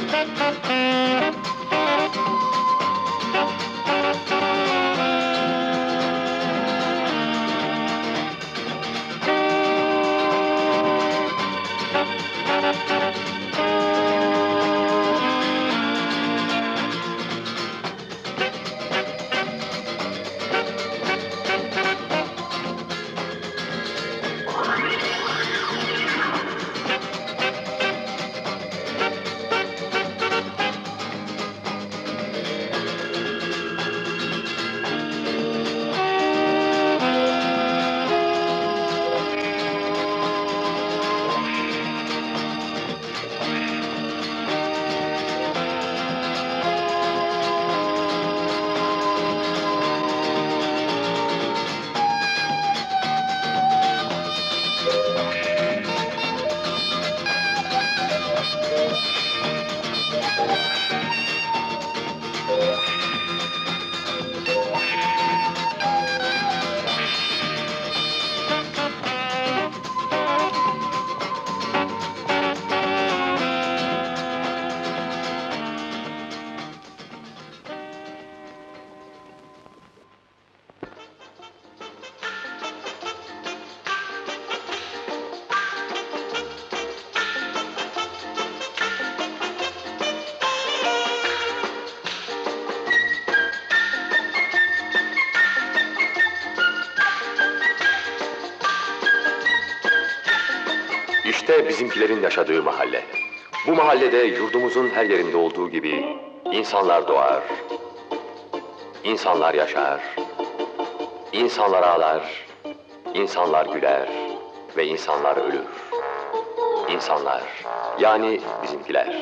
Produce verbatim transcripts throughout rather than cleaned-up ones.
İşte bizimkilerin yaşadığı mahalle. Bu mahallede yurdumuzun her yerinde olduğu gibi insanlar doğar, insanlar yaşar, insanlar ağlar, insanlar güler ve insanlar ölür. İnsanlar, yani bizimkiler.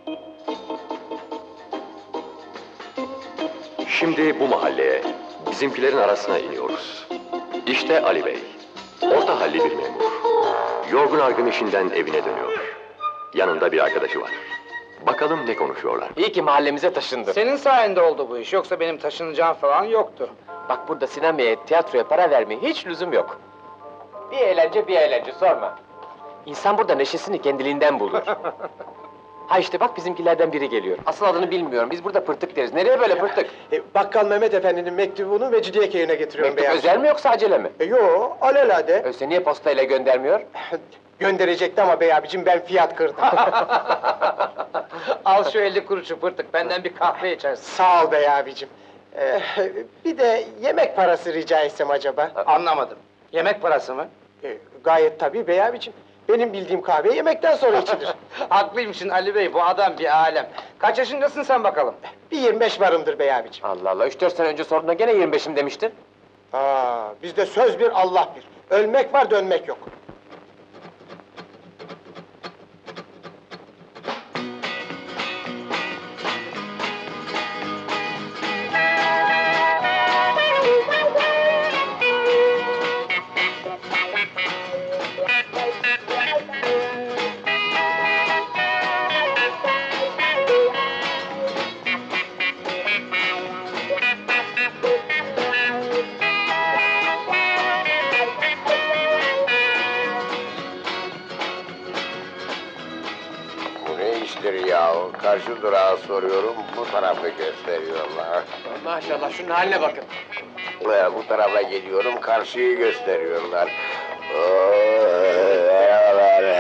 Şimdi bu mahalleye, bizimkilerin arasına iniyoruz. İşte Ali Bey, orta halli bir memur. Yorgun argın işinden evine dönüyor. Yanında bir arkadaşı var. Bakalım ne konuşuyorlar. İyi ki mahallemize taşındı. Senin sayende oldu bu iş, yoksa benim taşınacağım falan yoktu. Bak burada sinemaya, tiyatroya para vermeye hiç lüzum yok. Bir eğlence, bir eğlence, sorma. İnsan burada neşesini kendiliğinden bulur. Ha işte bak bizimkilerden biri geliyor. Asıl adını bilmiyorum, biz burada pırtık deriz. Nereye böyle pırtık? E, Bakkal Mehmet Efendi'nin mektubunu Mecidiyeköy'üne getiriyorum Mektup beyaz. özel mi yoksa acele mi? E, yo, alelade. Öyleyse niye postayla göndermiyor? Gönderecekti ama bey abicim ben fiyat kırdım. Al şu elli kuruşu pırtık, benden bir kahve içersin. Sağ ol bey abicim. Ee, bir de yemek parası rica etsem acaba? Anlamadım. Yemek parası mı? E, gayet tabii bey abicim. Benim bildiğim kahve yemekten sonra içilir. Haklıymışsın Ali Bey, bu adam bir alem. Kaç yaşındasın sen bakalım? Bir yirmi beş varımdır bey abicim. Allah Allah, üç dört sene önce sorduğunda gene yirmi beşim demiştin. Aa, bizde söz bir, Allah bir. Ölmek var, dönmek yok. Ya, karşı durağı soruyorum, bu tarafı gösteriyorlar. Maşallah, şunun haline bakın. Ee, bu tarafa geliyorum, karşıyı gösteriyorlar. Ooo, Allah!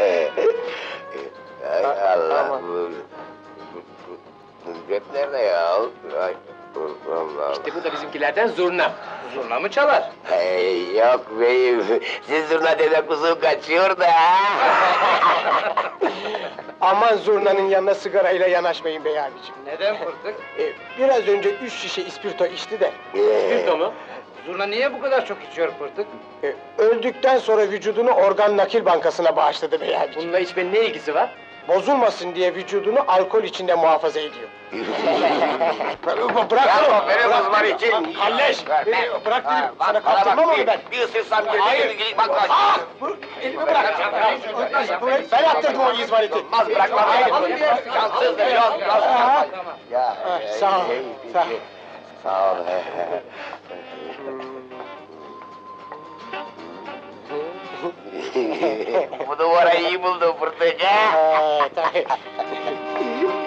Ay Allah! Bu, bu, bu cep nerede ya? Ay, Allah! İşte bu da bizimkilerden zurna. Zurna mı çalar? Hey, yok beyim, siz zurna dede kuzum kaçıyor da! Aman zurnanın yanına sigarayla yanaşmayın bey abicim. Neden pırtık? Ee, biraz önce üç şişe ispirto içti de. İspirto mu? Zurna niye bu kadar çok içiyor pırtık? e, öldükten sonra vücudunu organ nakil bankasına bağışladı bey abicim. Bununla içmenin ne ilgisi var? Bozulmasın diye vücudunu alkol içinde muhafaza ediyor. Bırak Ya onu! benim Bırak uzman beni! için! Kalleş! Ver, ver. Beni Bırak dedim! Bak, Sana bana kaptırmam bak, onu ben! Bir ısırsam Hayır! girdiğini bak bak! Ah! Bu, elimi bırak! Ben attırdım o izmariti! Az bırakmam Hayır! Şanssızdır, yok yok! Aha! Ya, Ah, e, sağ ol, şey, sağ ol. peki. Sağ ol. Bu numara iyi buldu Fırtık, ha? Ee, tabii.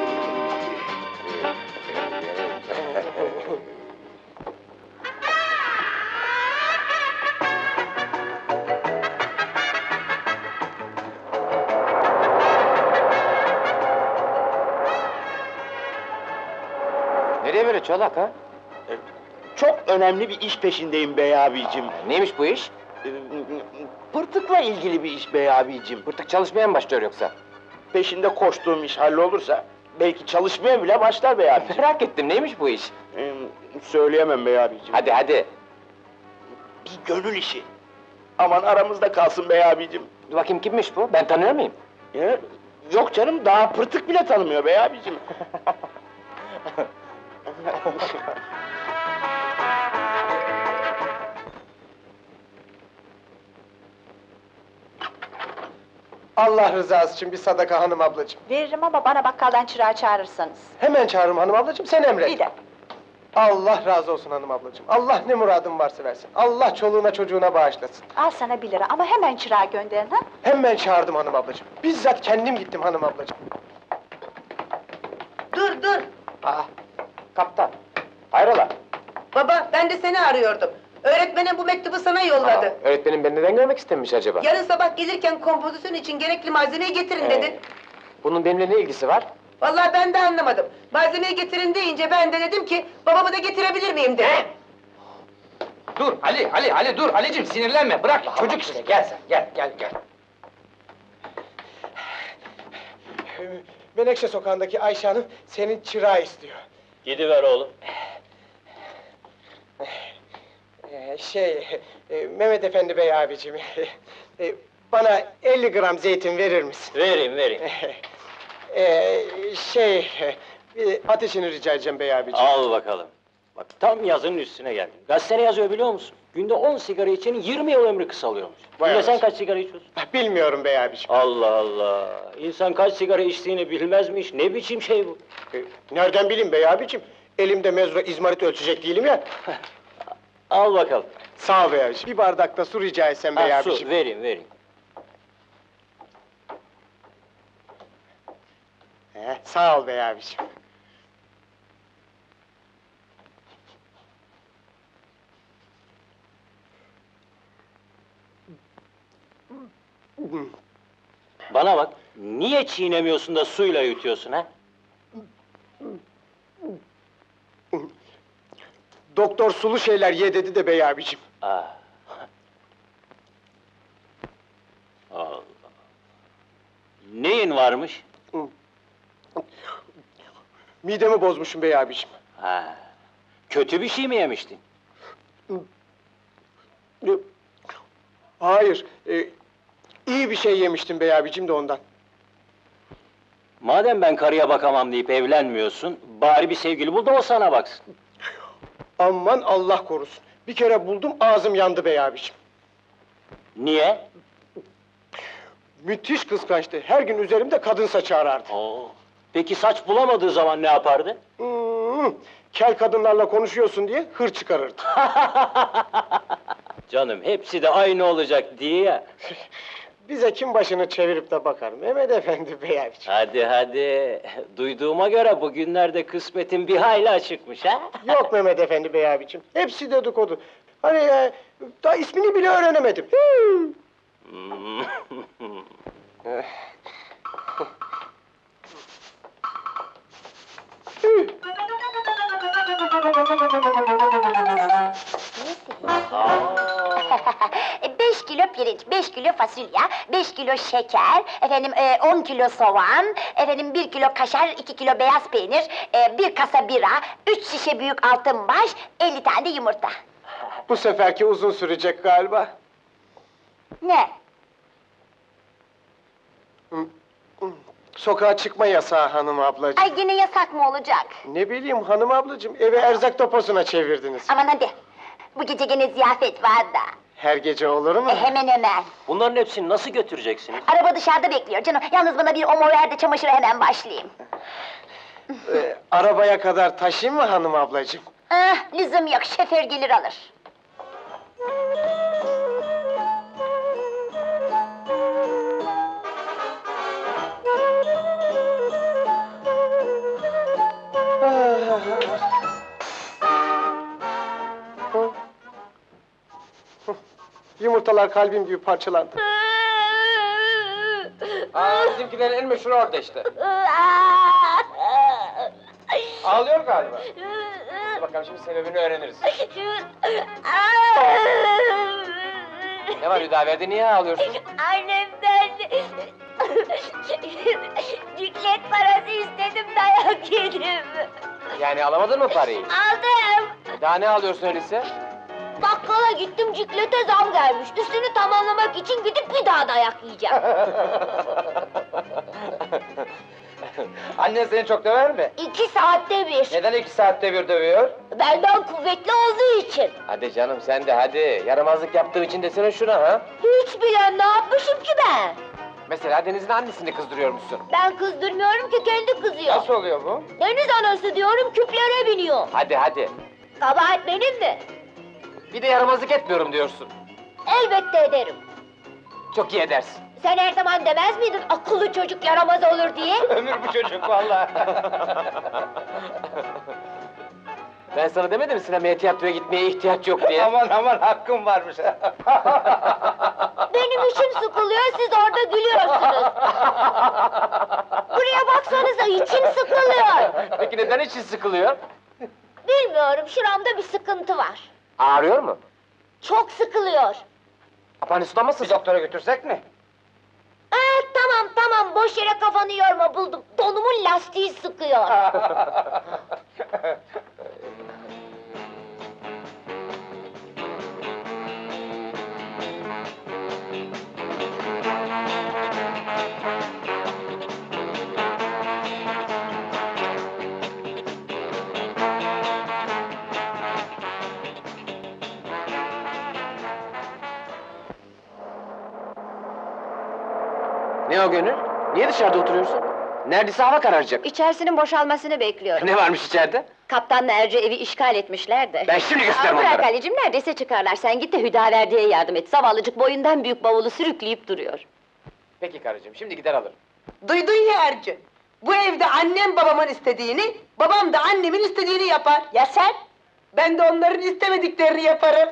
Nereye böyle Çolak ha? Çok önemli bir iş peşindeyim bey abicim. Neymiş bu iş? Ee, Pırtıkla ilgili bir iş bey abicim. Pırtık çalışmaya mı başlıyor yoksa? Peşinde koştuğum iş hallolursa belki çalışmaya bile başlar bey abicim. Merak ettim, neymiş bu iş? Ee, Söyleyemem bey abicim. Hadi hadi. Bir gönül işi. Aman aramızda kalsın bey abicim. Dur bakayım kimmiş bu? Ben tanıyor muyum? Ya, yok canım, daha pırtık bile tanımıyor bey abicim. Allah rızası için bir sadaka hanım ablacığım. Veririm ama bana bakkaldan çırağı çağırırsanız. Hemen çağırırım hanım ablacığım, sen emret. Bir de. Allah razı olsun hanım ablacığım. Allah ne muradın varsa versin. Allah çoluğuna çocuğuna bağışlasın. Al sana bir lira ama hemen çırağı gönderin ha. Hemen çağırdım hanım ablacığım. Bizzat kendim gittim hanım ablacığım. Dur dur! Aa, kaptan. Hayrola? Baba, ben de seni arıyordum. Öğretmenin bu mektubu sana yolladı. Aa, öğretmenim beni neden görmek istemiş acaba? Yarın sabah gelirken kompozisyon için gerekli malzemeyi getirin Ee, dedin. Bunun benimle ne ilgisi var? Vallahi ben de anlamadım. Malzemeyi getirin deyince ben de dedim ki, babamı da getirebilir miyim dedim. Dur Ali, Ali, Ali dur Ali'cim sinirlenme, bırak çocuk işte, gel sen, gel, gel, gel. Menekşe sokağındaki Ayşe Hanım senin çırağı istiyor. Gidiver oğlum. Ee, şey, e, Mehmet Efendi bey abicim, e, bana elli gram zeytin verir misin? Vereyim, vereyim. Ee, şey, bir ateşini rica edeceğim bey abicim. Al bakalım. Bak tam yazının üstüne geldim. Gazete ne yazıyor biliyor musun? Günde on sigara içenin yirmi yıl ömrü kısalıyormuş. Vay Günde sen anasını. kaç sigara içiyorsun? Bilmiyorum bey abicim. Allah Allah! İnsan kaç sigara içtiğini bilmezmiş. Ne biçim şey bu? Ee, nereden bileyim bey abicim? Elimde mezro izmarit ölçecek değilim ya. Al bakalım. Sağ ol bey abicim. Bir bardak da su rica etsem bey Ha, abicim. su vereyim, vereyim. He, sağ ol bey abicim. Bana bak, niye çiğnemiyorsun da suyla yutuyorsun ha? Doktor sulu şeyler ye dedi de bey abicim. Aa. Allah! Neyin varmış? Midemi bozmuşum bey abicim. Ha. Kötü bir şey mi yemiştin? Hayır, e, iyi bir şey yemiştim bey abicim de ondan. Madem ben karıya bakamam deyip evlenmiyorsun, bari bir sevgili bul da o sana baksın. Aman Allah korusun. Bir kere buldum, ağzım yandı bey abicim. Niye? Müthiş kıskançtı. Her gün üzerimde kadın saçı arardı. Oo. Peki saç bulamadığı zaman ne yapardı? Hmm, kel kadınlarla konuşuyorsun diye hır çıkarırdı. Canım hepsi de aynı olacak diye ya. Bize kim başını çevirip de bakar? Mehmet Efendi bey abicim. Hadi hadi, duyduğuma göre bugünlerde kısmetin bir hayli açıkmış ha? Yok Mehmet Efendi bey abicim. Hepsi dedikodu. Hani e, daha ismini bile öğrenemedim. Hıı! Hmm. Beş kilo pirinç, beş kilo fasulye, beş kilo şeker, efendim e, on kilo soğan, efendim bir kilo kaşar, iki kilo beyaz peynir, e, bir kasa bira, üç şişe büyük altın baş, elli tane de yumurta. Bu seferki uzun sürecek galiba. Ne? Sokağa çıkma yasağı hanım ablacığım. Ay gene yasak mı olacak? Ne bileyim hanım ablacığım, evi erzak deposuna çevirdiniz. Aman hadi, bu gece gene ziyafet var da. Her gece olur mu? E, hemen hemen. Bunların hepsini nasıl götüreceksiniz? Araba dışarıda bekliyor canım, yalnız bana bir omo ver de çamaşıra hemen başlayayım. Ee, arabaya kadar taşıyayım mı hanım ablacığım? Ah, lüzum yok, şoför gelir alır. Yumurtalar kalbim gibi parçalandı. Aa, bizimkilerin en meşhur orada işte. Ağlıyor galiba. bakalım, şimdi sebebini öğreniriz. Ne var Hüdaverdi, niye ağlıyorsun? Annemden ciklet parası istedim, dayak yedim. Yani alamadın mı parayı? Aldım. Daha ne alıyorsun öyleyse? Bakkala gittim, ciklete zam gelmiş. Üstünü tamamlamak için gidip bir daha dayak yiyeceğim. Annen seni çok döver mi? İki saatte bir. Neden iki saatte bir dövüyor? Benden kuvvetli olduğu için. Hadi canım sen de hadi, yaramazlık yaptığı için desene şuna ha? Hiç bilen, ne yapmışım ki ben? Mesela Deniz'in annesini kızdırıyormuşsun. Ben kızdırmıyorum ki, kendi kızıyor. Nasıl oluyor bu? Deniz anası diyorum, küplere biniyor. Hadi hadi, Kabahat benim mi? bir de yaramazlık etmiyorum diyorsun. Elbette ederim. Çok iyi edersin. Sen her zaman demez miydin akıllı çocuk yaramaz olur diye? Ömür bu çocuk vallahi. Ben sana demedim mi sinemaya, tiyatroya gitmeye ihtiyaç yok diye? Aman aman hakkım varmış. Benim içim sıkılıyor, siz orada gülüyorsunuz. Buraya baksanıza, içim sıkılıyor. Peki neden için sıkılıyor? Bilmiyorum, şuramda bir sıkıntı var. Ağrıyor mu? Çok sıkılıyor. Apanisulanmasın. Bir doktora götürsek mi? Ee, tamam tamam, boş yere kafanı yorma, buldum. Donumun lastiği sıkıyor. Ne o Gönül? Niye dışarıda oturuyorsun? Neredeyse hava kararacak. İçerisinin boşalmasını bekliyorum. Ne varmış içeride? Kaptanla Erce evi işgal etmişler de. Ben şimdi gösteririm Aa, bırak onlara. Ali'cim, neredeyse çıkarlar. Sen git de Hüdaverdi'ye yardım et. Zavallıcık boyundan büyük bavulu sürükleyip duruyor. Peki karıcığım, şimdi gider alırım. Duydun ya Ercü. Bu evde annem babamın istediğini, babam da annemin istediğini yapar. Ya sen? Ben de onların istemediklerini yaparım.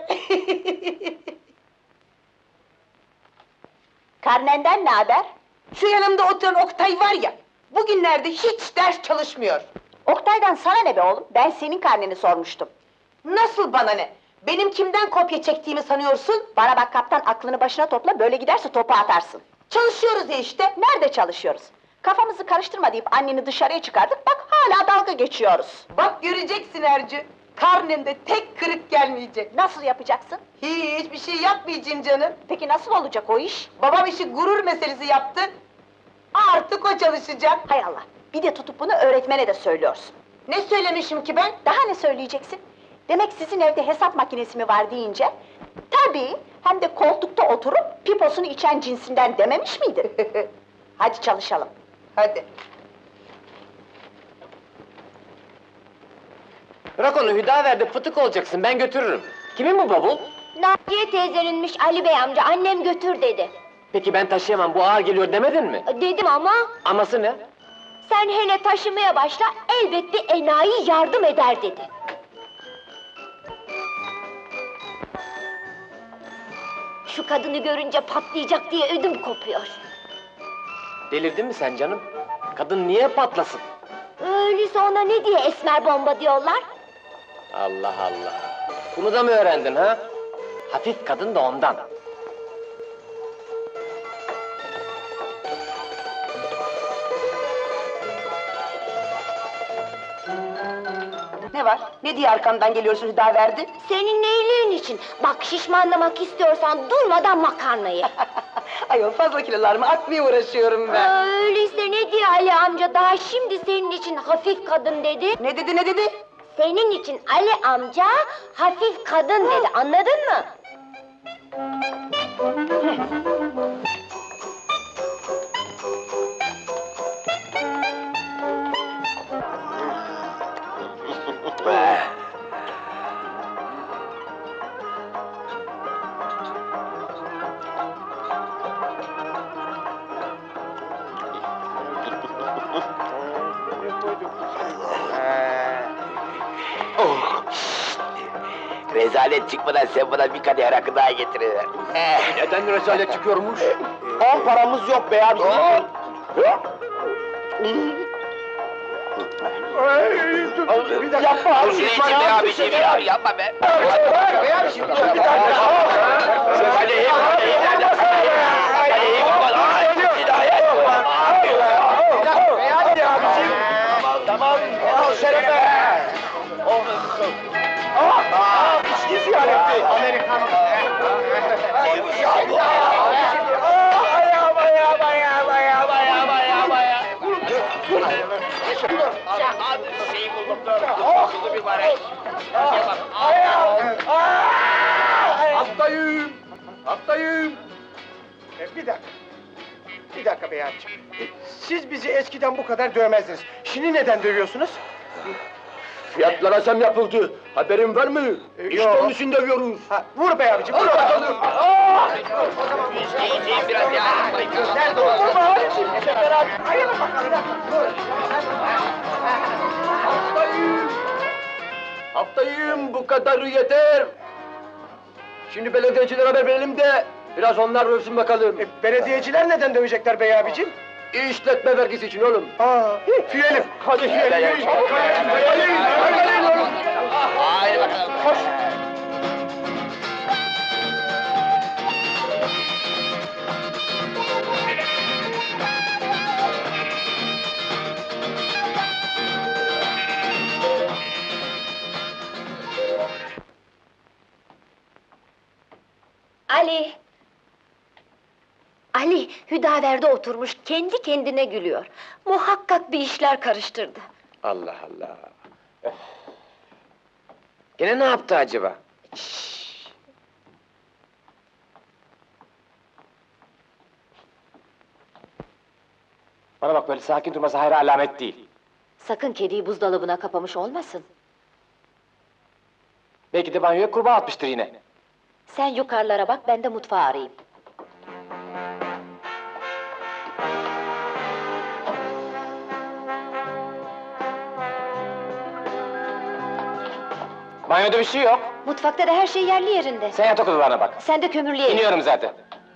Karnenden ne haber? Şu yanımda oturan Oktay var ya, bugünlerde hiç ders çalışmıyor. Oktay'dan sana ne be oğlum? Ben senin karneni sormuştum. Nasıl bana ne? Benim kimden kopya çektiğimi sanıyorsun? Bana bak kaptan, aklını başına topla, böyle giderse topu atarsın. Çalışıyoruz ya işte. Nerede çalışıyoruz? Kafamızı karıştırma deyip anneni dışarıya çıkardık, bak hala dalga geçiyoruz. Bak göreceksin Ercü. Karnemde tek kırık gelmeyecek. Nasıl yapacaksın? Hiçbir şey yapmayacağım canım. Peki nasıl olacak o iş? Babam işi gurur meselesi yaptı. Artık o çalışacak. Hay Allah, bir de tutup bunu öğretmene de söylüyorsun. Ne söylemişim ki ben? Daha ne söyleyeceksin? Demek sizin evde hesap makinesi mi var deyince... Tabii, hem de koltukta oturup piposunu içen cinsinden dememiş miydin? Hadi çalışalım. Hadi. Bırak onu Hüdaverdi, fıtık olacaksın, ben götürürüm. Kimin bu bavul? Naciye teyzeninmiş Ali Bey amca, annem götür dedi. Peki ben taşıyamam, bu ağır geliyor demedin mi? Dedim ama... Aması ne? Sen hele taşımaya başla, elbet bir enayi yardım eder dedi. Şu kadını görünce patlayacak diye ödüm kopuyor. Delirdin mi sen canım? Kadın niye patlasın? Öyleyse ona ne diye esmer bomba diyorlar? Allah Allah! Bunu da mı öğrendin ha? Hafif kadın da ondan. Ne var? Ne diye arkamdan geliyorsun Hüdaverdi? Senin iyiliğin için. Bak, şişmanlamak istiyorsan durmadan makarnayı. Ayol, fazla kilolarımı atmaya uğraşıyorum ben. Öyleyse ne diye Ali amca daha şimdi senin için hafif kadın dedi? Ne dedi, ne dedi? Senin için Ali amca hafif kadın dedi, anladın mı? Oh! Rezalet çıkmadan sen bana bir kadeh rakı daha getiriver. Neden rezalet çıkıyormuş? On paramız yok be abi. Bir dakika. Yapma abi. Şunu için be abiciğim ya, yapma be. Bey abiciğim. Bir dakika. Aleyhim, aleyhim, nerede? Aleyhim, aleyhim, hidayet. Hadi abiciğim. Tamam, al şerefe. Ah! Ah! İçki ziyareti. Amerikan. Koymuş ya bu. Ah! Ayağım, ayağım, ayağım, ayağım, ayağım, ayağım, ayağım. Hadi şeyi buldum, dur. Kuzu bir barış. Ayağım. Ah! Hastayım. Hastayım. E, Bir dakika. Bir dakika bey abiciğim. E, Siz bizi eskiden bu kadar dövmezdiniz. Şimdi neden dövüyorsunuz? Fiyatlara zam yapıldı. Haberin var mı? Ee, İşte yok. onun için dövüyoruz. Ha, vur bey abiciğim, vur bakalım. Ah! Şeyi şeyi biraz ya. Nerede o? Vurma abiciğim. Şeker abi. Ayalım bakalım. Dur. Hastayım. Hastayım, bu kadarı yeter. Şimdi belediyecilere haber verelim de biraz onlar ölsün bakalım. E, belediyeciler neden dövecekler bey abiciğim? İşletme vergisi için oğlum. Aa, tüyelim. Hadi tüyelim. Haydi bakalım. Koş. Ali! Ali, Hüdaver'de oturmuş, kendi kendine gülüyor. Muhakkak bir işler karıştırdı. Allah Allah. Öf. Gene ne yaptı acaba? Bana bak, böyle sakin durması hayra alamet değil. Sakın kediyi buzdolabına kapamış olmasın. Belki de banyoya kurbağa atmıştır yine. Sen yukarılara bak, ben de mutfağı arayayım. Banyoda bir şey yok. Mutfakta da her şey yerli yerinde. Sen yatak odalarına bak. Sen de kömürlüğe in. İniyorum zaten.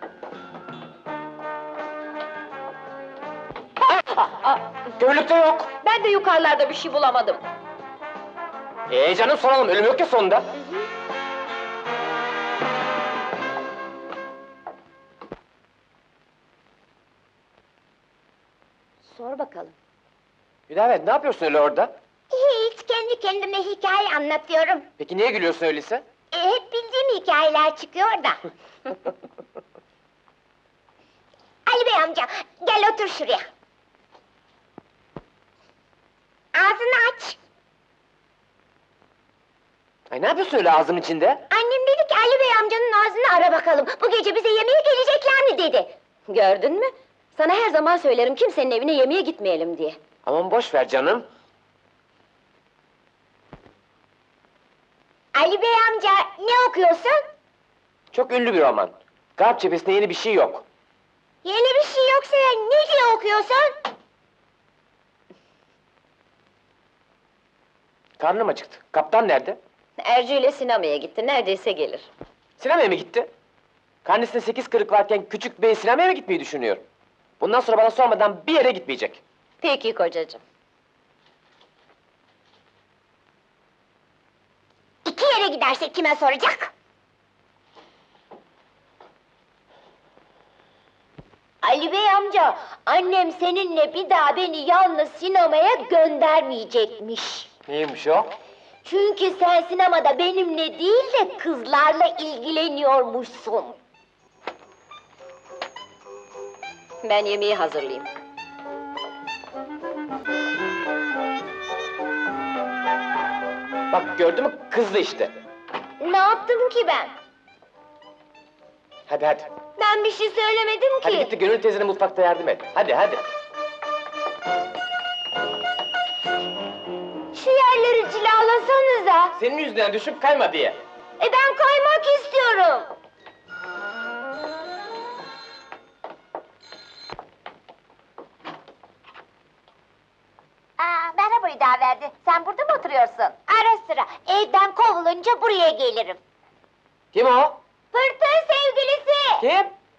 Kömürlükte yok. Ben de yukarılarda bir şey bulamadım. Ee canım, soralım, ölüm yok ya sonunda. Sor bakalım. Hüdavet, ne yapıyorsun öyle orada? Hiç, kendi kendime hikaye anlatıyorum. Peki niye gülüyorsun öyleyse? E, hep bildiğim hikayeler çıkıyor da. Ali Bey amca, gel otur şuraya. Ağzını aç. Ay, ne yapıyorsun öyle ağzım içinde? Annem dedi ki Ali Bey amcanın ağzını ara bakalım. Bu gece bize yemeğe gelecekler mi dedi. Gördün mü? Sana her zaman söylerim kimsenin evine yemeğe gitmeyelim diye. Aman boş ver canım. Ali Bey amca, ne okuyorsun? Çok ünlü bir roman. Garp cephesinde yeni bir şey yok. Yeni bir şey yoksa ne diye okuyorsun? Karnım acıktı. Kaptan nerede? Ercü ile sinemaya gitti, neredeyse gelir. Sinemaya mı gitti? Karnesinde sekiz kırık varken küçük bey sinemaya mı gitmeyi düşünüyor? Bundan sonra bana sormadan bir yere gitmeyecek. Peki kocacığım. İki yere giderse kime soracak? Ali Bey amca, annem seninle bir daha beni yalnız sinemaya göndermeyecekmiş. Neymiş o? Çünkü sen sinemada benimle değil de kızlarla ilgileniyormuşsun. Ben yemeği hazırlayayım. Bak, gördün mü? Kızdı işte. Ne yaptım ki ben? Hadi hadi. Ben bir şey söylemedim ki. Hadi git de Gönül teyzene mutfakta yardım et. Hadi hadi. Şu yerleri cilalasanıza. Senin yüzünden düşüp kayma diye. E ben kaymak istiyorum. Aa, merhaba Hüdaverdi. Sen burada mı oturuyorsun? Ara sıra. Evden kovulunca buraya gelirim. Kim o? Pırtın sevgilisi. Kim?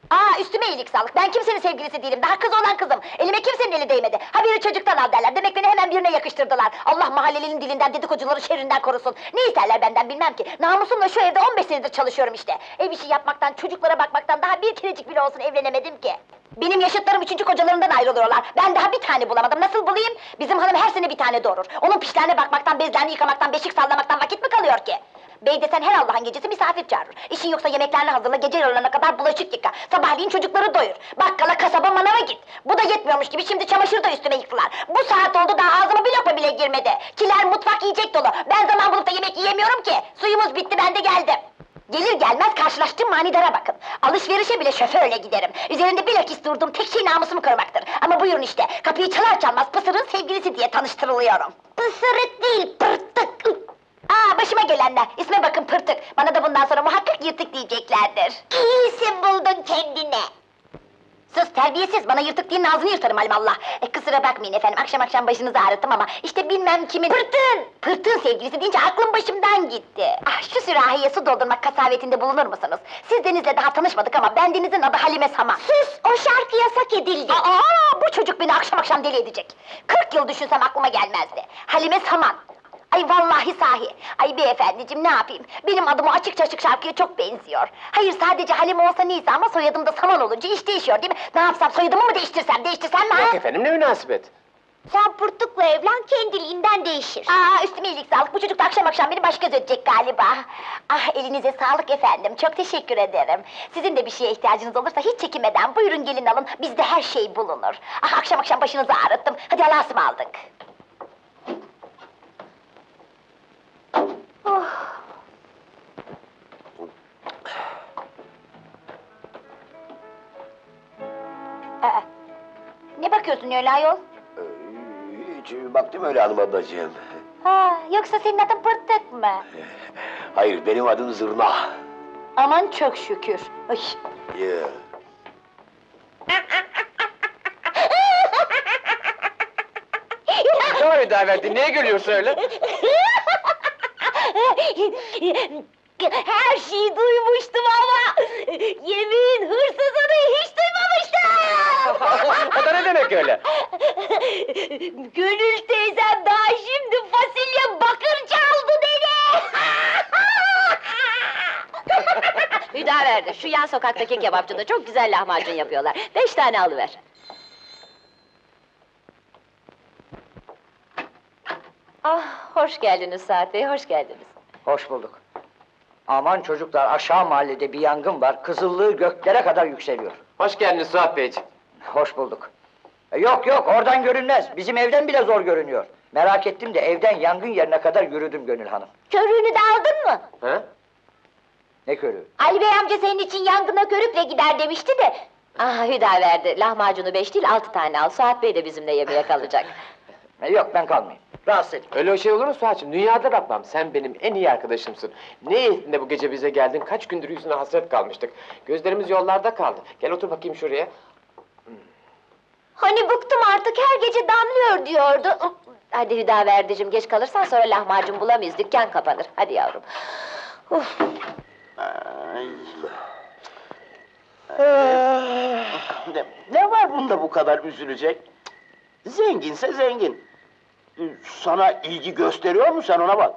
Aa, üstüme iyilik sağlık. Ben kimsenin sevgilisi değilim. Daha kız olan kızım. Elime kimsenin eli değmedi. Ha biri çocuktan al derler. Demek beni hemen birine yakıştırdılar. Allah mahallelinin dilinden, dedikocuları şerrinden korusun. Ne isterler benden bilmem ki. Namusumla şu evde on beş senedir çalışıyorum işte. Ev işi yapmaktan, çocuklara bakmaktan daha bir kerecik bile olsun evlenemedim ki. Benim yaşıtlarım üçüncü kocalarından ayrılıyorlar. Ben daha bir tane bulamadım. Nasıl bulayım? Bizim hanım her sene bir tane doğurur. Onun pişlerine bakmaktan, bezlerini yıkamaktan, beşik sallamaktan vakit mi kalıyor ki? Bey desen her Allah'ın gecesi misafir çağırır. İşin yoksa yemeklerini hazırla, gece yarılarına kadar bulaşık yıka. Sabahleyin çocukları doyur. Bakkala, kasaba, manava git. Bu da yetmiyormuş gibi şimdi çamaşır da üstüme yıktılar. Bu saat oldu daha ağzıma bir lokma bile girmedi. Kiler mutfak yiyecek dolu. Ben zaman bulup da yemek yiyemiyorum ki. Suyumuz bitti, ben de geldim. Gelir gelmez karşılaştığım manidara bakın. Alışverişe bile şoförle giderim. Üzerinde bilakis durduğum tek şey namusumu korumaktır. Ama buyurun işte, kapıyı çalar çalmaz Pısır'ın sevgilisi diye tanıştırılıyorum. Pısırık değil, pırtık! Aa, başıma gelenler, isme bakın Pırtık. Bana da bundan sonra muhakkak yırtık diyeceklerdir. İyi isim buldun kendine. Sus terbiyesiz, bana yırtık diyenin ağzını yırtarım alimallah. E, kusura bakmayın efendim, akşam akşam başınızı ağrıttım ama işte bilmem kimin... Pırtın! Pırtın sevgilisi deyince aklım başımdan gitti. Ah, şu sürahiye su doldurmak kasavetinde bulunur musunuz? Siz Deniz'le daha tanışmadık ama ben Deniz'in adı Halime Saman. Sus, o şarkı yasak edildi. Aa, bu çocuk beni akşam akşam deli edecek. Kırk yıl düşünsem aklıma gelmezdi. Halime Saman. Ay vallahi sahi! Ay beyefendiciğim ne yapayım? Benim adım o açık açık şarkıya çok benziyor. Hayır sadece Halime olsa neyse ama soyadım da Saman olunca iş değişiyor değil mi? Ne yapsam soyadımı mı değiştirsem, değiştirsem mi ha? Yok efendim, ne münasebet? Sen Pırtık'la evlen kendiliğinden değişir. Aa, üstüme iyilik sağlık, bu çocuk da akşam akşam beni baş göz edecek galiba. Ah, elinize sağlık efendim, çok teşekkür ederim. Sizin de bir şeye ihtiyacınız olursa hiç çekinmeden buyurun gelin alın, bizde her şey bulunur. Ah, akşam akşam başınızı ağrıttım, hadi Allah'a ısmarladık. Oh. Aa, ne bakıyorsun öyle ayol? Ee, Hiç baktım öyle hanım ablacığım. Ha, yoksa senin adın Pırtık mı? Hayır, benim adım Zırna. Aman çok şükür. Ay. Ya. Ne var Hüdaverdi, neye gülüyorsun öyle? Her şeyi duymuştum ama yemin hırsızını hiç duymamıştım. O da ne demek öyle? Gönül teyzem daha şimdi fasulye bakır çaldı dedi. Hüdaverdi, şu yan sokaktaki kebapçıda çok güzel lahmacun yapıyorlar. Beş tane alıver. Ah, hoş geldiniz Saat Bey, hoş geldiniz. Hoş bulduk. Aman çocuklar, aşağı mahallede bir yangın var, kızıllığı göklere kadar yükseliyor. Hoş geldiniz Suat Beyciğim. Hoş bulduk. E, yok yok, oradan görünmez, bizim evden bile zor görünüyor. Merak ettim de evden yangın yerine kadar yürüdüm Gönül Hanım. Körüğünü de aldın mı? Ha? Ne körüğü? Ali Bey amca senin için yangına körükle gider demişti de. Ah Hüdaverdi, lahmacunu beş değil altı tane al, Suat Bey de bizimle yemeğe kalacak. E, yok, ben kalmayayım. Rahatsız edin. Öyle o şey olur mu Suat'cığım? Dünyada bakmam, sen benim en iyi arkadaşımsın. Ne niyetinde bu gece bize geldin, kaç gündür yüzüne hasret kalmıştık. Gözlerimiz yollarda kaldı. Gel otur bakayım şuraya. Hani bıktım artık her gece damlıyor diyordu. Hadi Hüdaverdi'cim, geç kalırsan sonra lahmacun bulamayız, dükkan kapanır. Hadi yavrum. Uf. Ne, ne var bunda bu kadar üzülecek? Zenginse zengin. Sana ilgi gösteriyor mu, sen ona bak.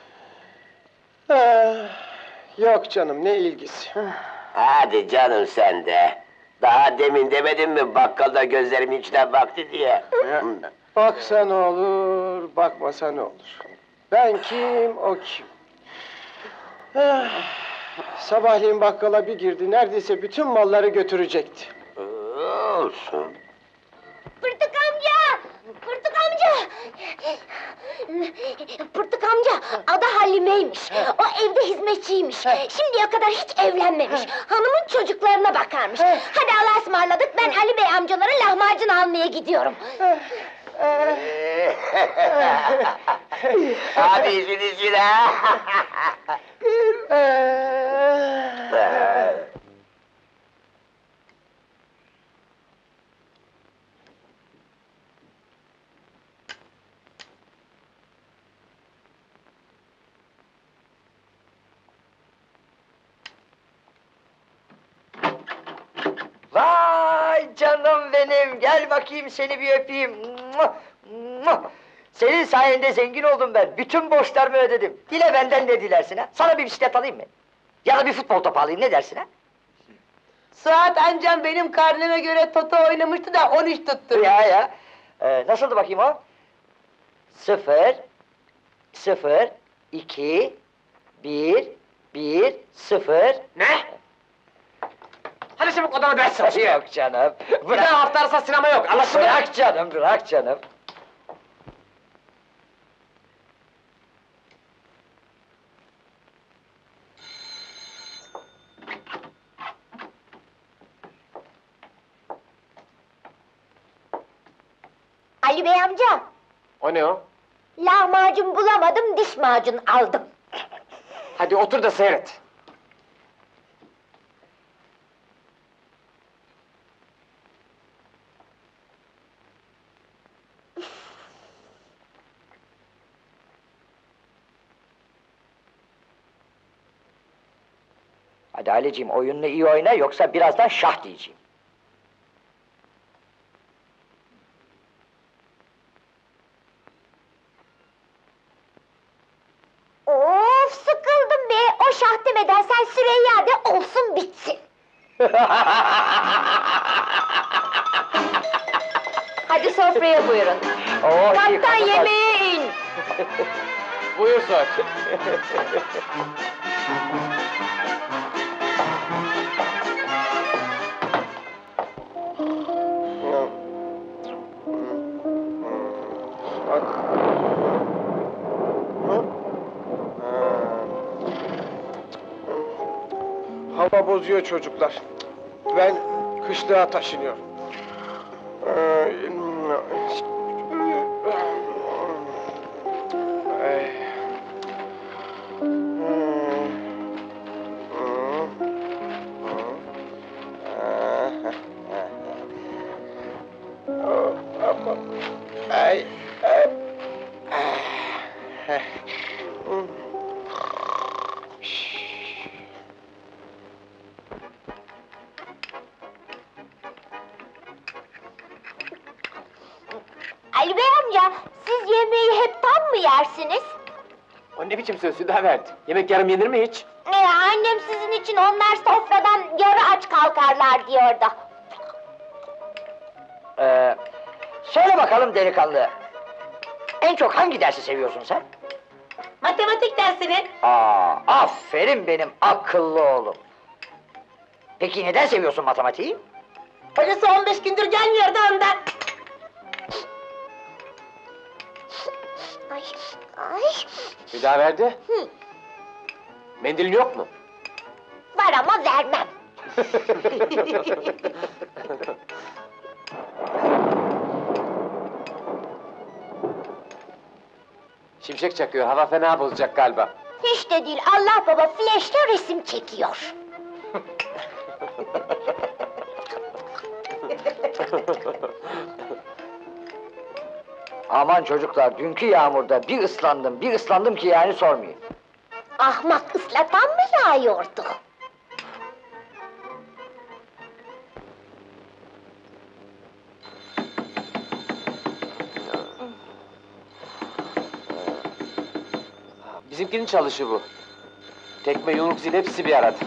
Ah, yok canım, ne ilgisi? Hadi canım sen de. Daha demin demedin mi bakkalda gözlerimin içine baktı diye? Baksa ne olur, bakmasa ne olur? Ben kim, o kim? Ah, sabahleyin bakkala bir girdi, neredeyse bütün malları götürecekti. Olsun. Pırtık amca! Pırtık amca! Pırtık amca, adı Halime'ymiş. O evde hizmetçiymiş. Şimdiye kadar hiç evlenmemiş. Hanımın çocuklarına bakarmış. Hadi Allah'a ısmarladık, ben Ali Bey amcalara lahmacun almaya gidiyorum. Hadi işin içine. canım benim, gel bakayım seni bir öpeyim. Muah, muah. Senin sayende zengin oldum ben, bütün borçlarımı ödedim. Dile benden ne dilersin ha? Sana bir bisiklet alayım mı? Ya da bir futbol topu alayım, ne dersin ha? Suat amcam benim karneme göre toto oynamıştı da on üç tuttu. Ya ya, ee, nasıldı bakayım o? Sıfır, sıfır, iki, bir, bir, sıfır... Ne? Hadi çabuk odana ders çalış. Yok canım, Bir bırak. daha hafta arası sinema yok, anlaşıldı mı? Bırak canım, bırak canım. Ali Bey amca, O ne o? lahmacun bulamadım, diş macun aldım. Hadi otur da seyret. Hadi Ali'ciğim oyununu iyi oyna yoksa birazdan şah diyeceğim. Of sıkıldım be, o şah demeden sen Süreyya de olsun bitsin. Hadi sofraya buyurun. Oo, iyi, Tahttan kapat. yemeğe in. Buyur Suat. Bak. Hı? Ha. Hava bozuyor çocuklar. Ben kışlığa taşınıyorum. Ay. Ay, ay. Ali Bey amca, siz yemeği hep tam mı yersiniz? O ne biçim söz Hüdaverdi? Yemek yarım yenir mi hiç? Ee, annem sizin için onlar sofradan yarı aç kalkarlar diyordu. Ee, söyle bakalım delikanlı. En çok hangi dersi seviyorsun sen? Matematik dersini. Aa, aferin benim akıllı oğlum. Peki neden seviyorsun matematiği? Hocası on beş gündür gelmiyordu ondan. Ay, ay. Hüdaverdi, Hı, mendilin yok mu? var ama vermem. Şimşek çakıyor, hava fena bozacak galiba. Hiç de değil, Allah baba flaşla resim çekiyor. Aman çocuklar, dünkü yağmurda bir ıslandım, bir ıslandım ki yani sormayın. Ahmak ıslatan mı yağıyordu? Bizimkinin çalışı bu. Tekme, yumruk, zil hepsi bir arada.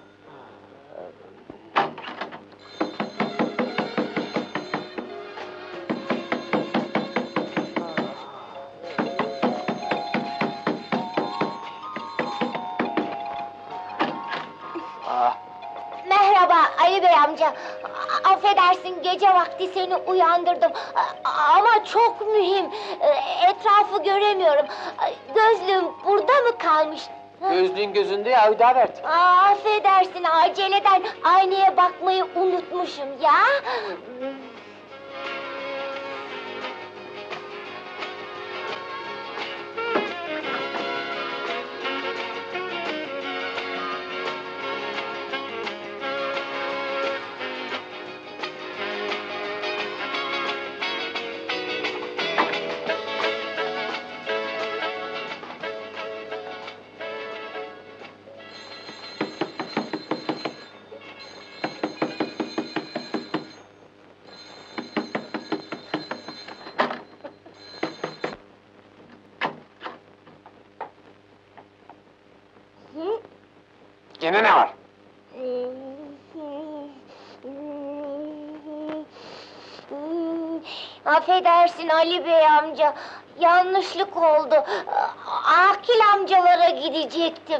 Ah, Merhaba Ali Bey amca. A- Affedersin gece vakti seni uyandırdım. A- Ama çok mühim. E, Etrafı göremiyorum. Ay, gözlüğüm burada mı kalmış? Hı? gözlüğün gözünde ya Hüdaverdi. Aa, affedersin aceleden aynaya bakmayı unutmuşum ya. Gene ne var? Affedersin Ali Bey amca, yanlışlık oldu. Akil amcalara gidecektim.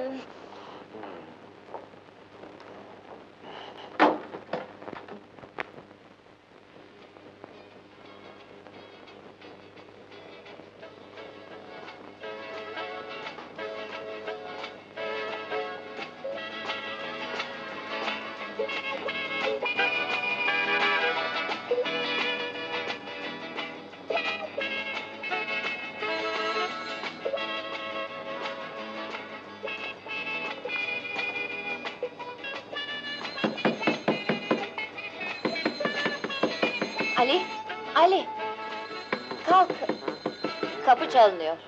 Ali, Ali! Kalk! Kapı çalınıyor.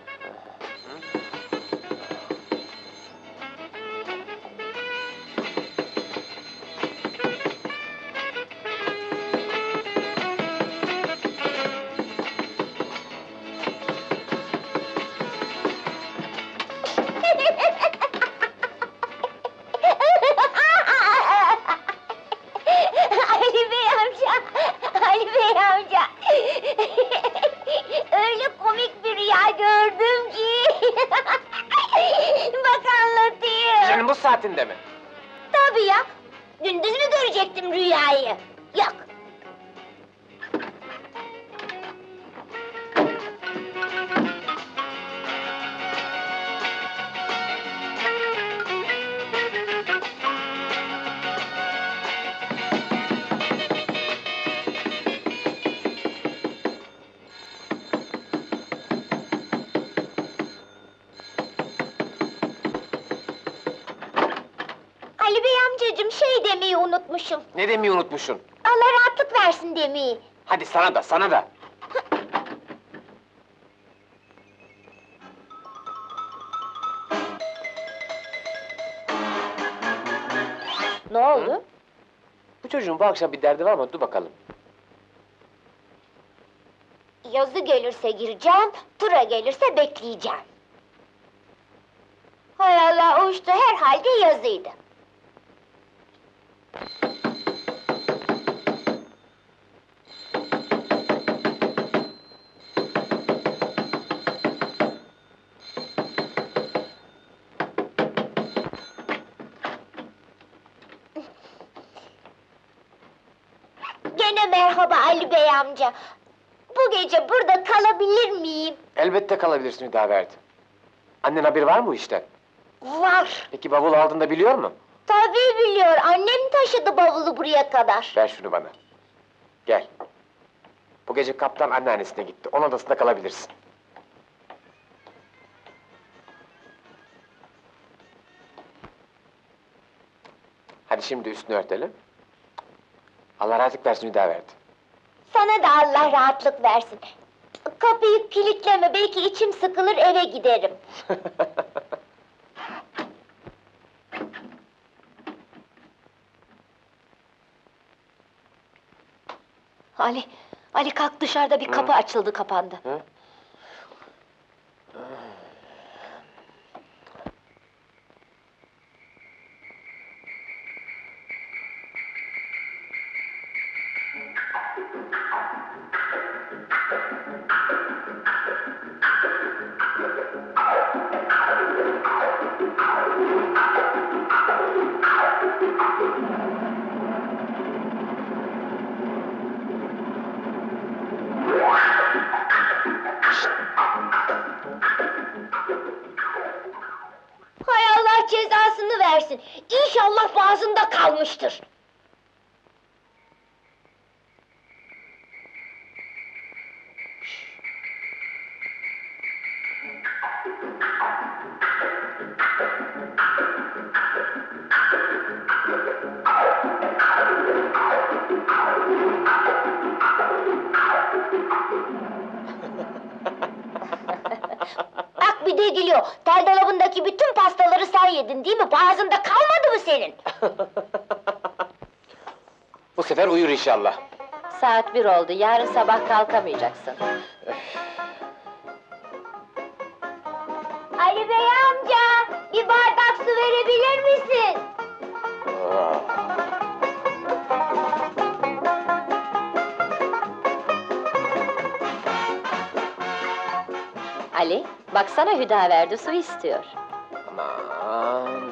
Ali Bey amca, Ali Bey amca! Öyle komik bir rüya gördüm ki! Bak anlatayım! Gecenin bu saatinde mi? Tabii ya! Gündüz mü görecektim rüyayı? Yok! Ali Bey amcacığım, şey demeyi unutmuşum. Ne demeyi unutmuşsun? Allah rahatlık versin demeyi. Hadi sana da, sana da! Ne oldu? Bu çocuğun bu akşam bir derdi var mı? Dur bakalım. Yazı gelirse gireceğim, tura gelirse bekleyeceğim. Hay Allah, o işte herhalde yazıydı. Gene merhaba Ali Bey amca. Bu gece burada kalabilir miyim? Elbette kalabilirsin Hüdaverdi. Annen haberi var mı bu işten? Var. Peki bavul aldığında biliyor mu? Tabii biliyor, annem taşıdı bavulu buraya kadar. Ver şunu bana. Gel. Bu gece kaptan anneannesine gitti. Onun odasında kalabilirsin. Hadi şimdi üstünü örtelim. Allah rahatlık versin Hüdaverdi. Sana da Allah rahatlık versin. Kapıyı kilitleme, belki içim sıkılır eve giderim. Ali, Ali kalk, dışarıda bir kapı açıldı, kapandı. Hı? Hay Allah cezasını versin. İnşallah boğazında kalmıştır. Bak bir de gülüyor. Tel dolabındaki bütün pastaları sen yedin değil mi? Boğazında kalmadı mı senin? Bu sefer uyur inşallah. Saat bir oldu, yarın sabah kalkamayacaksın. Ali Bey amca, bir bardak su verebilir misin? Ali, baksana Hüdaverdi su istiyor. Aman.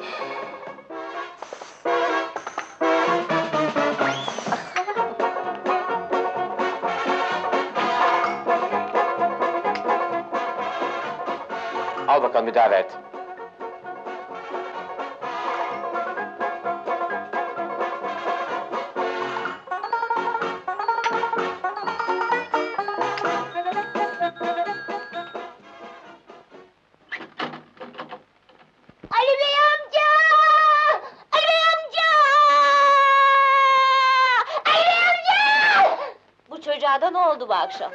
Al bakalım Hüdaverdi. Ali Bey amca! Ali Bey amca! Ali Bey amca! Bu çocuğa da ne oldu bu akşam?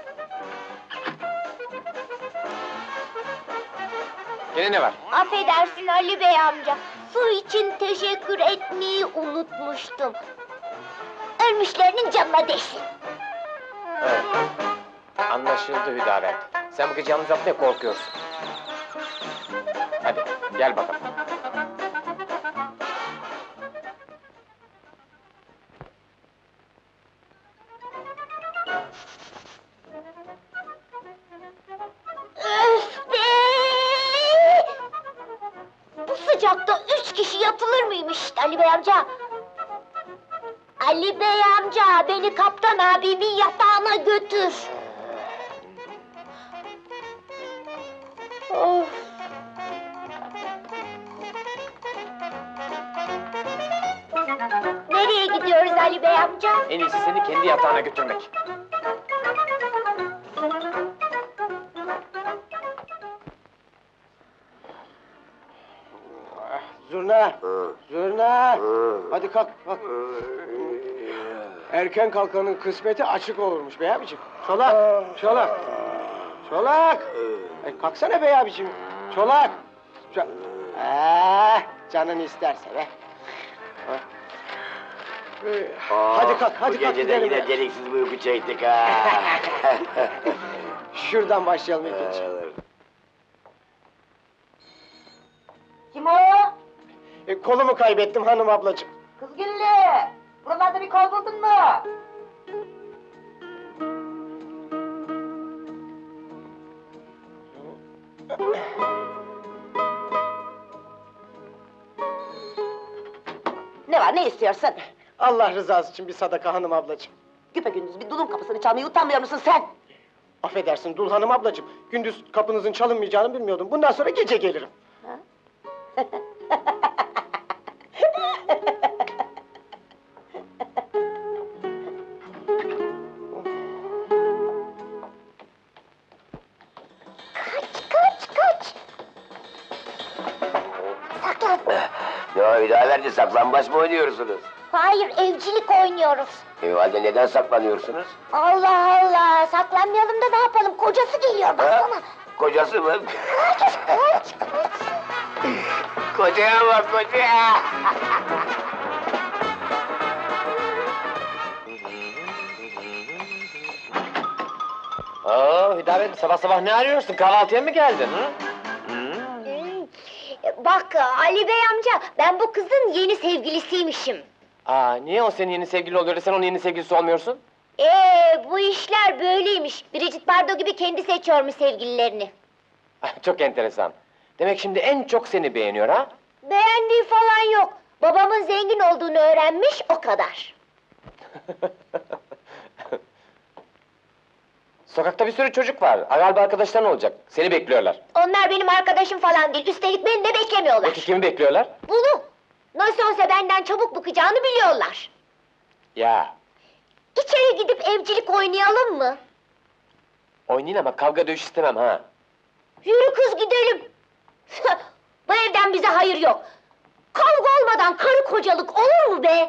Gene ne var? Affedersin Ali Bey amca, su için teşekkür etmeyi unutmuştum. Ölmüşlerinin canına değsin. Evet. Anlaşıldı Hüdaverdi. Sen bu gece yalnız yapmaya korkuyorsun. Hadi, gel bakalım. Öf be! Bu sıcakta üç kişi yatılır mıymış Ali Bey amca? Ali Bey amca, beni kaptan abimin yatağına götür. Of! Nereye gidiyoruz Ali Bey amca? En iyisi seni kendi yatağına götürmek. Zurna, Hı. Zurna! Hı. Hadi kalk, kalk. Erken kalkanın kısmeti açık olurmuş bey abicim. Çolak, çolak. Çolak! Ay, kalksana bey abicim. Çolak! Ço Ah, canın isterse be. Ha. Ee, Hadi kalk, hadi Bu kalk geceden gidelim. yine deliksiz bir uyku çektik ha. Şuradan başlayalım ikinci. Kim o? E, kolumu kaybettim hanım ablacığım. Kız Güllü! Buralarda bir kol buldun mu? Ne var, ne istiyorsun? Allah rızası için bir sadaka hanım ablacığım. Güpegündüz bir dulun kapısını çalmaya utanmıyor musun sen? Affedersin Dul hanım ablacığım. Gündüz kapınızın çalınmayacağını bilmiyordum. Bundan sonra gece gelirim. Kaç, kaç, kaç! Saklan! Ya Hüdaverdi saklambaç mı oynuyorsunuz? Hayır, evcilik oynuyoruz. E o halde neden saklanıyorsunuz? Allah Allah! Saklanmayalım da ne yapalım? Kocası geliyor, baksana! Kocası mı? Kaç, kaç, kaç! Kocaya bak kocaya! Oo Hüdaverdi, sabah sabah ne arıyorsun? Kahvaltıya mı geldin? Hı? Hmm, Bak Ali Bey amca, ben bu kızın yeni sevgilisiymişim. Aa, niye o senin yeni sevgilin oluyor da sen onun yeni sevgilisi olmuyorsun? Ee, bu işler böyleymiş. Bridget Bardot gibi kendi seçiyormuş sevgililerini. Çok enteresan. Demek şimdi en çok seni beğeniyor ha? Beğendiği falan yok. Babamın zengin olduğunu öğrenmiş, o kadar. Sokakta bir sürü çocuk var. Galiba arkadaşların olacak. Seni bekliyorlar. Onlar benim arkadaşım falan değil, üstelik beni de beklemiyorlar. Peki kimi bekliyorlar? Bunu! Nasıl olsa benden çabuk bıkacağını biliyorlar. Ya, İçeri gidip evcilik oynayalım mı? oynayın ama kavga dövüş istemem ha. Yürü kız gidelim! Bu evden bize hayır yok. Kavga olmadan karı kocalık olur mu be?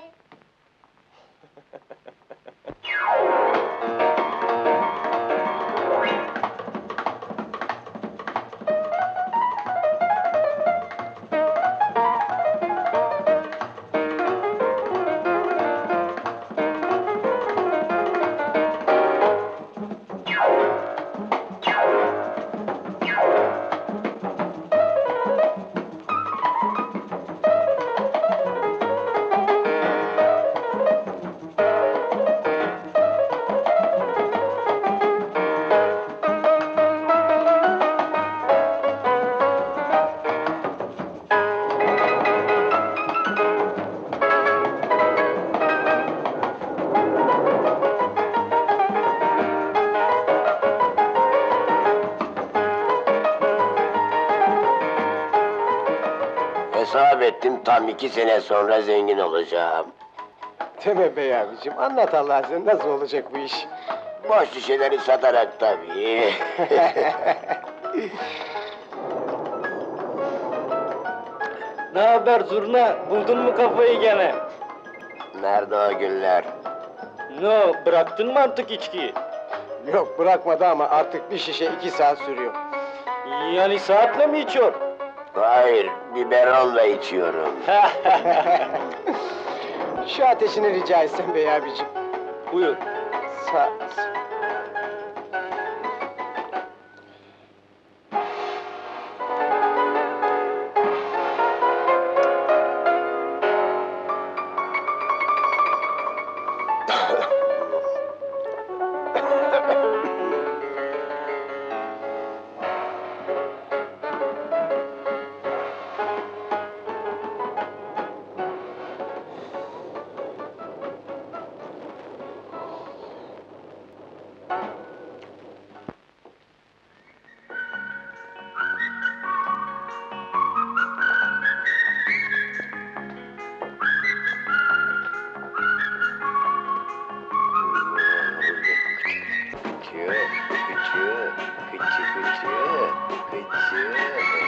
Hesap ettim, tam iki sene sonra zengin olacağım. Deme bey abicim, anlat Allah aşkına nasıl olacak bu iş? Boş şişeleri satarak tabii. Ne haber zurna? Buldun mu kafayı gene? Nerede o günler? Ne o, bıraktın mı artık içkiyi? Yok bırakmadı ama artık bir şişe iki saat sürüyor. Yani saatle mi içiyor? Hayır, biberonla içiyorum. Şu ateşini rica etsem bey abicim. Buyur. Sağ Kıçı, kıçı, kıçı, kıçı, kıçı.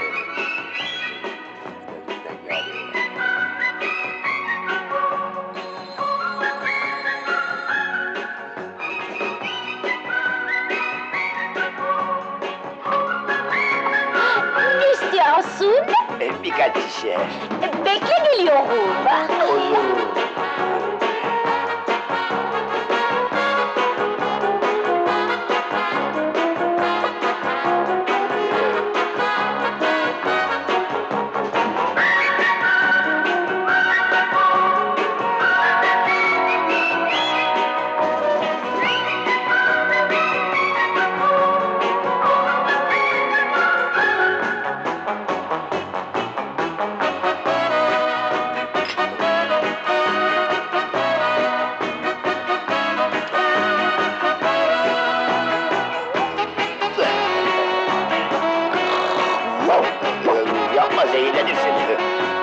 Ne istiyorsun? E, birkaç şişe. Bekle geliyorum. Olur. Yapma, zehirlenir seni.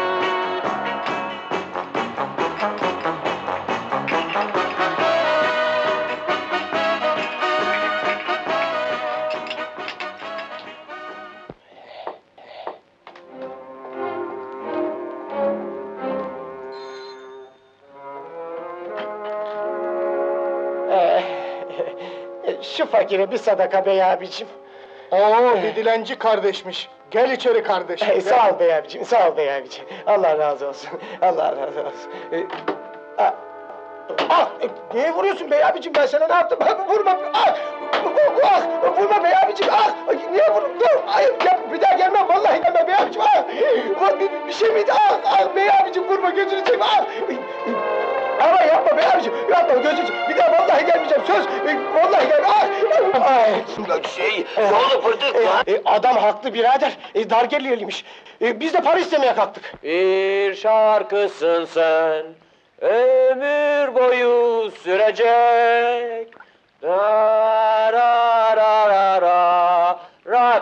Şu fakire bir sadaka bey abicim. Oo, bir dilenci kardeşmiş. Gel içeri kardeşim. Hey, sağ ol bey abicim, sağ ol bey abicim. Allah razı olsun, Allah razı olsun. Ee, ah, ah, e, niye vuruyorsun bey abicim? Ben sana ne yaptım? Ah, vurma, ah, ah, vurma bey abicim, ah, niye vuruyorsun? Dur, hayır, gel, bir daha gelmem, vallahi gelmem bey abicim, ah, bir, bir şey miydi? Ah, ah, bey abicim vurma, gözünü seveyim, ah. Ama yapma bey abicim, yapma gözünü seveyim. Bir daha vallahi gelmeyeceğim, söz, vallahi gelmem, ah. Ay. Şey, ne oldu fırtık lan? E, adam haklı birader, e, dar gelirliymiş. E, biz de para istemeye kalktık. Bir şarkısın sen, ömür boyu sürecek. Da ra ra ra ra ra.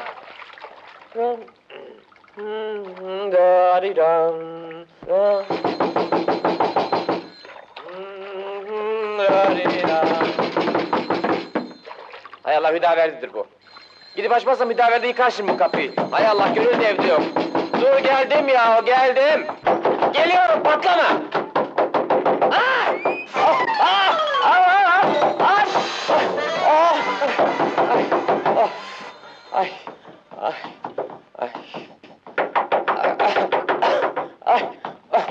Da di dam. Da. Da di di dam. Hay Allah, Hüdaverdi'dir bu. Gidip açmazsam Hüdaverdi yıkar şimdi bu kapıyı. Hay Allah, gönül de evde yok. Dur, geldim ya, geldim. Geliyorum, patlama. Ah! Ah! Ah! Ah! Ah! Ah! Ay! Ah! Ay! Ay! Ay! Ay! Ay!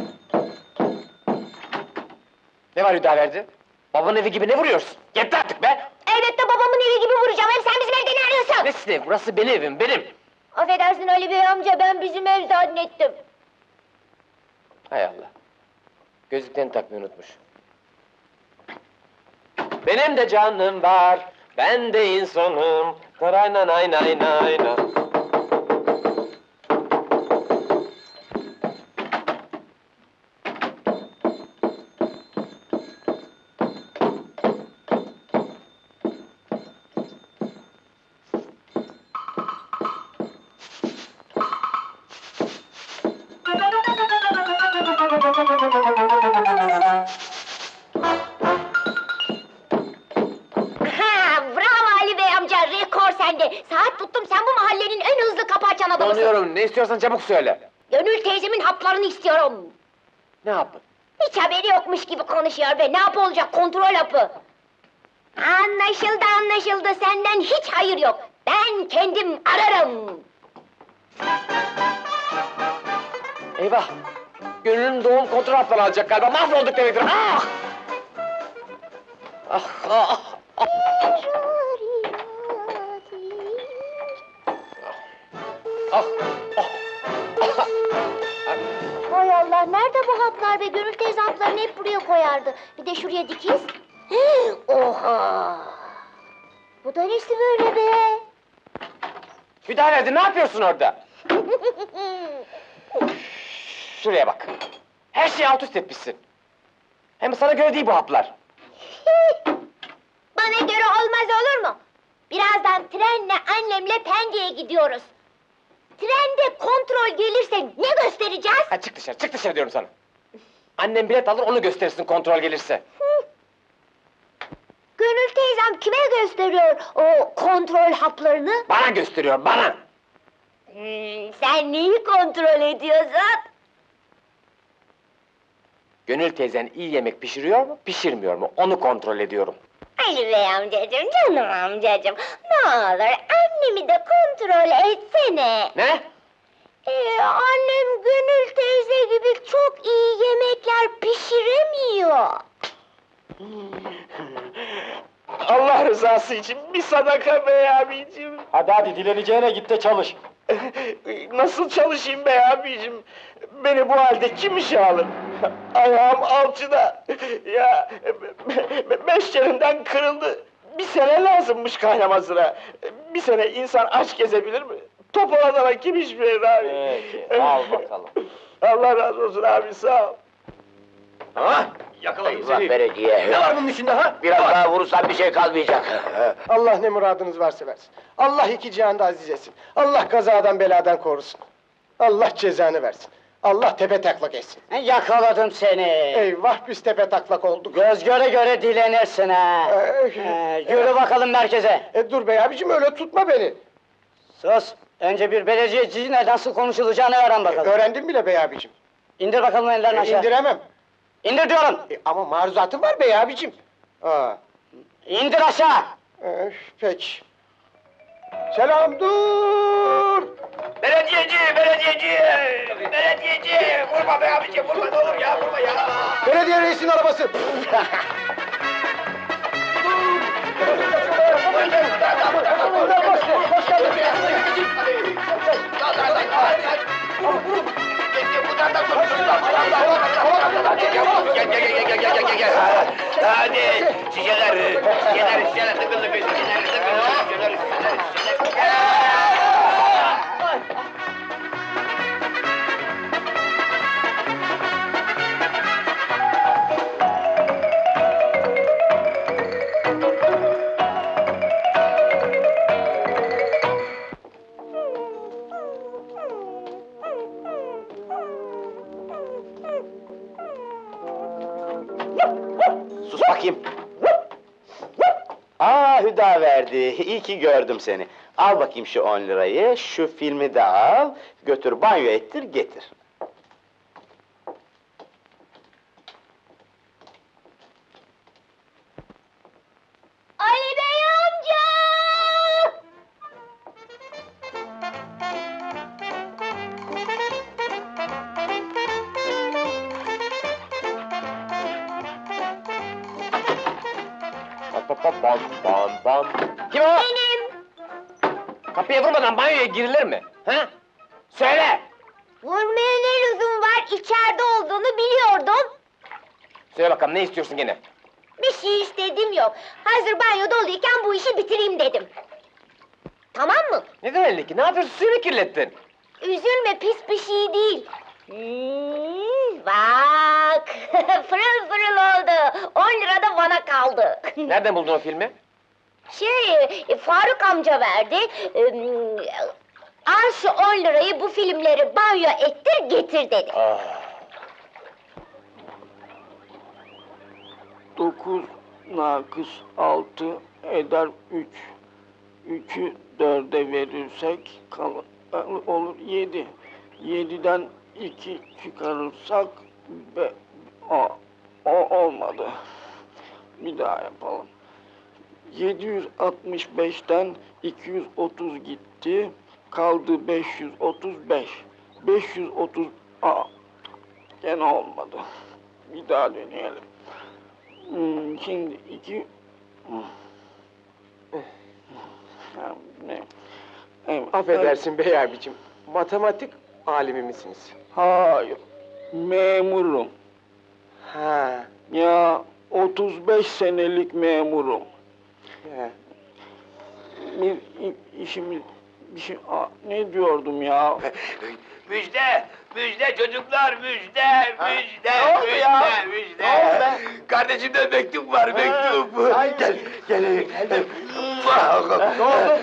Ne var Hüdaverdi? Babanın evi gibi ne vuruyorsun? Yeter artık be! Elbette babamın evi gibi vuracağım. Hem sen bizim evde ne arıyorsun? Nesine? Burası benim evim, benim. Affedersin Ali Bey amca, ben bizim ev zannettim. Hay Allah. Gözlüklerini takmayı unutmuş. Benim de canım var, ben de insanım. Karayna nay nay nay nay. Donuyorum, ne istiyorsan çabuk söyle. Gönül teyzemin haplarını istiyorum. Ne yapın? Hiç haberi yokmuş gibi konuşuyor be. Ne hapı olacak? Kontrol hapı. Anlaşıldı anlaşıldı. Senden hiç hayır yok. Ben kendim ararım. Eyvah! Gönül'ün doğum kontrol hapları alacak galiba, mahvolduk demektir. Ah! Ah, ah, ah! Ah, ah! Hay Allah, nerede bu haplar be? Gönül teyze haplarını hep buraya koyardı. Bir de şuraya dikiz. Oha! Bu da nesi böyle be? Hüdaverdi, ne yapıyorsun orada? Şuraya bak! Her şeyi alt üst etmişsin. Hem sana göre değil bu haplar. Bana göre olmaz olur mu? Birazdan trenle annemle Pendik'e gidiyoruz. Trende kontrol gelirse ne göstereceğiz? Ha, çık dışarı, çık dışarı diyorum sana! Annem bilet alır, onu gösterirsin kontrol gelirse. Gönül teyzem kime gösteriyor o kontrol haplarını? Bana gösteriyor, bana! Hmm, sen neyi kontrol ediyorsun? Gönül teyzen iyi yemek pişiriyor mu, pişirmiyor mu? Onu kontrol ediyorum. Ali Bey amcacığım, canım amcacığım, ne olur annemi de kontrol etsene. Ne? Ee, annem Gönül teyze gibi çok iyi yemekler pişiremiyor. Allah rızası için bir sadaka be abicim. Hadi hadi dileneceğine git de çalış. Nasıl çalışayım be abicim? Beni bu halde kim işe alır? Ayağım alçıda. Ya be- be- beş yerinden kırıldı. Bir sene lazımmış kaynamasına. Bir sene insan aç gezebilir mi? Top olanlara kim iş verir abi? Peki, al bakalım. Allah razı olsun abi, sağ ol. Ha? Yakaladım Eyvah seni. belediye. Ne var bunun içinde ha? Biraz daha vurursan bir şey kalmayacak. Allah ne muradınız varsa versin. Allah iki cihanda aziz etsin. Allah kazadan beladan korusun. Allah cezanı versin. Allah tepe taklak etsin. Yakaladım seni. Eyvah, biz tepe taklak olduk. Göz göre göre dilenirsin ha. Ee, Yürü bakalım merkeze. E, dur bey abicim, öyle tutma beni. Sus. Önce bir belediyeciyle nasıl konuşulacağını öğren bakalım. Öğrendim bile bey abicim. İndir bakalım ellerini E, aşağı. indiremem. İndir diyorum. E, ama maruzatım var bey abicim. Aa, İndir aşağı. e, peki. Selam, dur! Belediyeci, belediyeci, belediyeci. Vurma be abicim, vurma ne olur ya, vurma ya. Belediye reisinin arabası! Gel gel gel gel gel gel gel. Hadi şişeler, şişeler, şişeler, tıkır tıkır şişeler, tıkır tıkır şişeler, şişeler, şişeler. Sus bakayım. Aa Hüdaverdi, iyi ki gördüm seni. Al bakayım şu on lirayı, şu filmi de al, götür banyo ettir, getir. Ali Bey amca! Bam bam bam bam. Kim o? Benim! Kapıya vurmadan banyoya girilir mi? Ha? Söyle! Vurmaya ne lüzum var? İçeride olduğunu biliyordum. Söyle bakalım, ne istiyorsun gene? Bir şey istedim yok. Hazır banyo doluyken bu işi bitireyim dedim. Tamam mı? Neden elindeki? Ne yapıyorsun? Suyunu kirlettin. Üzülme, pis bir şey değil. Hmm, bak! Fırıl fırıl oldu. On lira da bana kaldı. Nereden buldun o filmi? Şey, e, Faruk amca verdi. Ee, Al şu on lirayı, bu filmleri banyo ettir, getir dedi. Ah. Dokuz nakıs altı eder üç. Üçü dörde verirsek kalır. olur yedi. Yediden iki çıkarırsak be, o, o olmadı. Bir daha yapalım. yedi yüz altmış beşten iki yüz otuz gitti. Kaldı beş yüz otuz beş. beş yüz otuz... Aa, gene olmadı. Bir daha deneyelim. Hmm, şimdi iki... Hmm. Ha, ne? Evet, Affedersin bey abicim. Matematik alimi misiniz? hayır. Memurum. Ha. Ya otuz beş senelik memurum. Ya. Bir i- işimiz... Bir şey... Aa, ne diyordum ya? Müjde, müjde çocuklar, müjde, müjde, Ne oldu müjde, ya? müjde. Ne oldu be? Kardeşimden mektup var, mektup. Gel, gel. Ne oldu?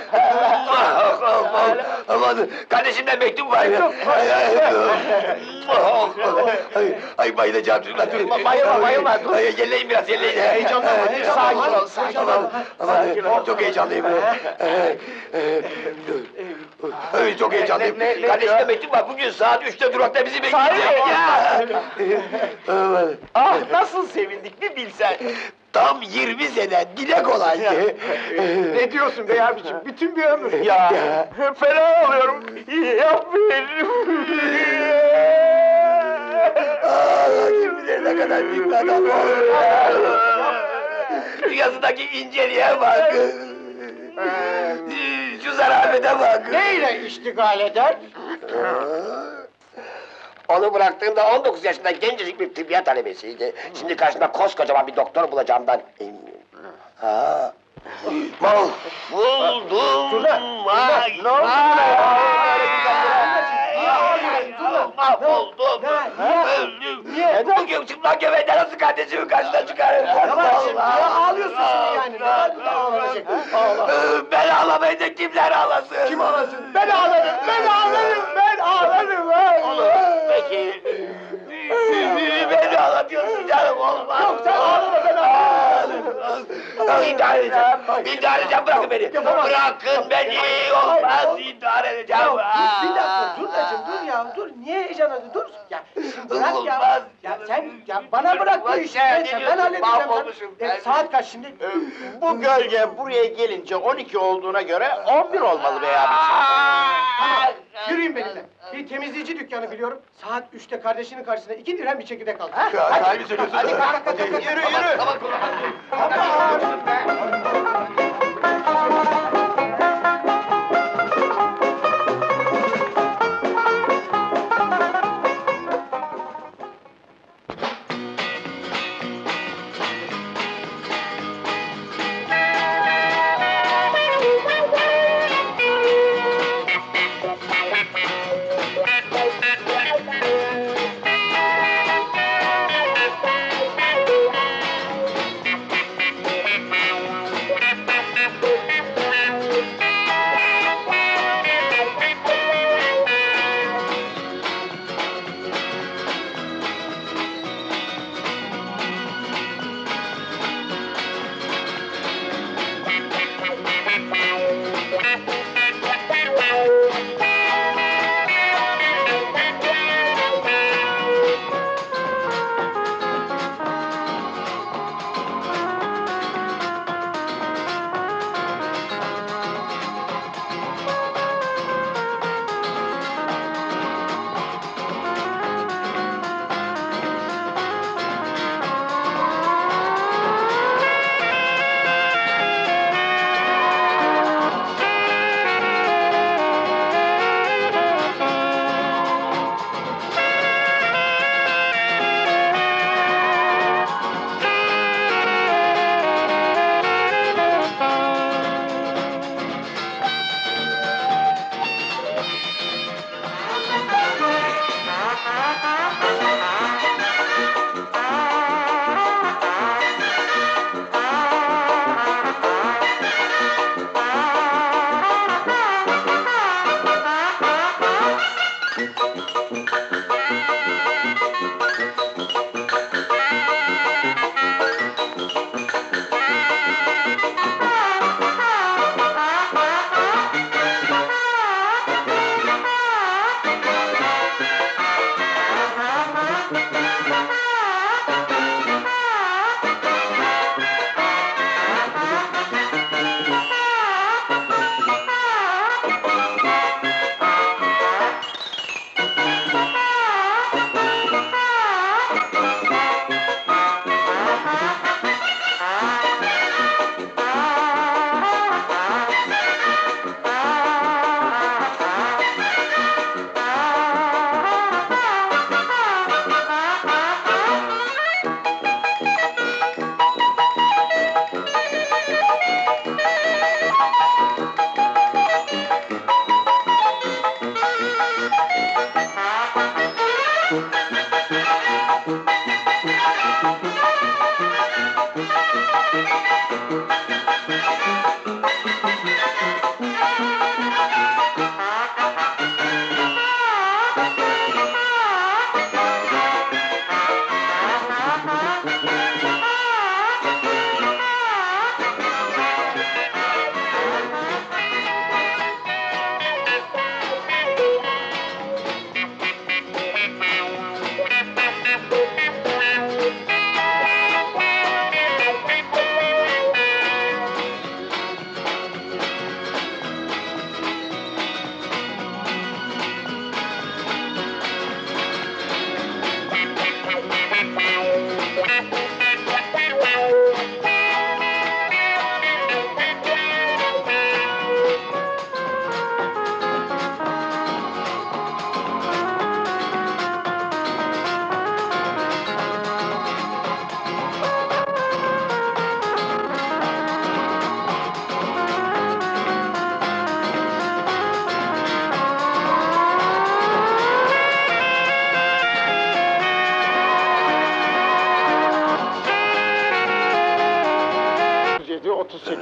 Aman, kardeşimden mektup var. Ay, ay, ay, ay bayılacağım çocuklar. Dur. Bayılma, bayılma, dur. Ay, Yelleyin biraz, yelleyin. Heyecanlanma, heyecanlanma. Sakin ol, sakin ol. Aman, aman, çok heyecanlıyım. Ay, ay, dur. Ay, çok heyecanlıyım. Ne- ne- Kardeşimden mektup var. Bugün saat üçte durakta bizi bekleyecek ya. Aman. Ah nasıl sevindik bir bilsen. Tam yirmi sene dile kolay. Ne diyorsun bey abicim? Bütün bir ömür. Ya fena oluyorum. Yapmayın. Aa, kim bilir ne kadar büyük bir adam olur. Dünyasındaki inceliğe bak. Şu zarafete bak. Neyle iştigal eder? Onu bıraktığımda on dokuz yaşında gencecik bir tıbbiye talebesiydi. Şimdi karşımda koskocaman bir doktor bulacağımdan eminim. Ha. Bul, buldum. Turna, Vay, ne oldu? Mahvoldum. Öldüm. Bugün çıplak göbeğinde nasıl kardeşimin karşısına çıkarım? Yavaş şimdi, ya ağlıyorsun şimdi yani. Neden ağlanacak? Ağla. Ben ağlamayınca kimler ağlasın? Kim ağlasın? Ben ağlarım, ben ağlarım, ben ağlarım. ağlarım. Peki. Beni ağlatıyorsun canım olmaz. Yok sen ağlama, ben ağlarım. İntihar edeceğim. İntihar edeceğim, bırakın beni. Bırakın beni. Olmaz, intihar edeceğim. Bir dakika, dur dacım, dur ya, dur. Niye heyecanlandın? Dur. Ya, şimdi bırak ya. Olmaz. Ya sen, ya bana bırak bu işi. Sen ne Neyse, ben diyorsun? halledeceğim. Mahvolmuşum sen. ben. E, saat kaç şimdi? Bu gölge buraya gelince on iki olduğuna göre on bir olmalı be abi. Tamam, yürüyün benimle. Bir temizleyici dükkanı biliyorum. Saat üçte kardeşinin karşısında iki dirhem bir çekirdek aldı. Ha? Ya, sahibi söylüyorsun. Hadi kalk, kalk, kalk, yürü, yürü. Tamam,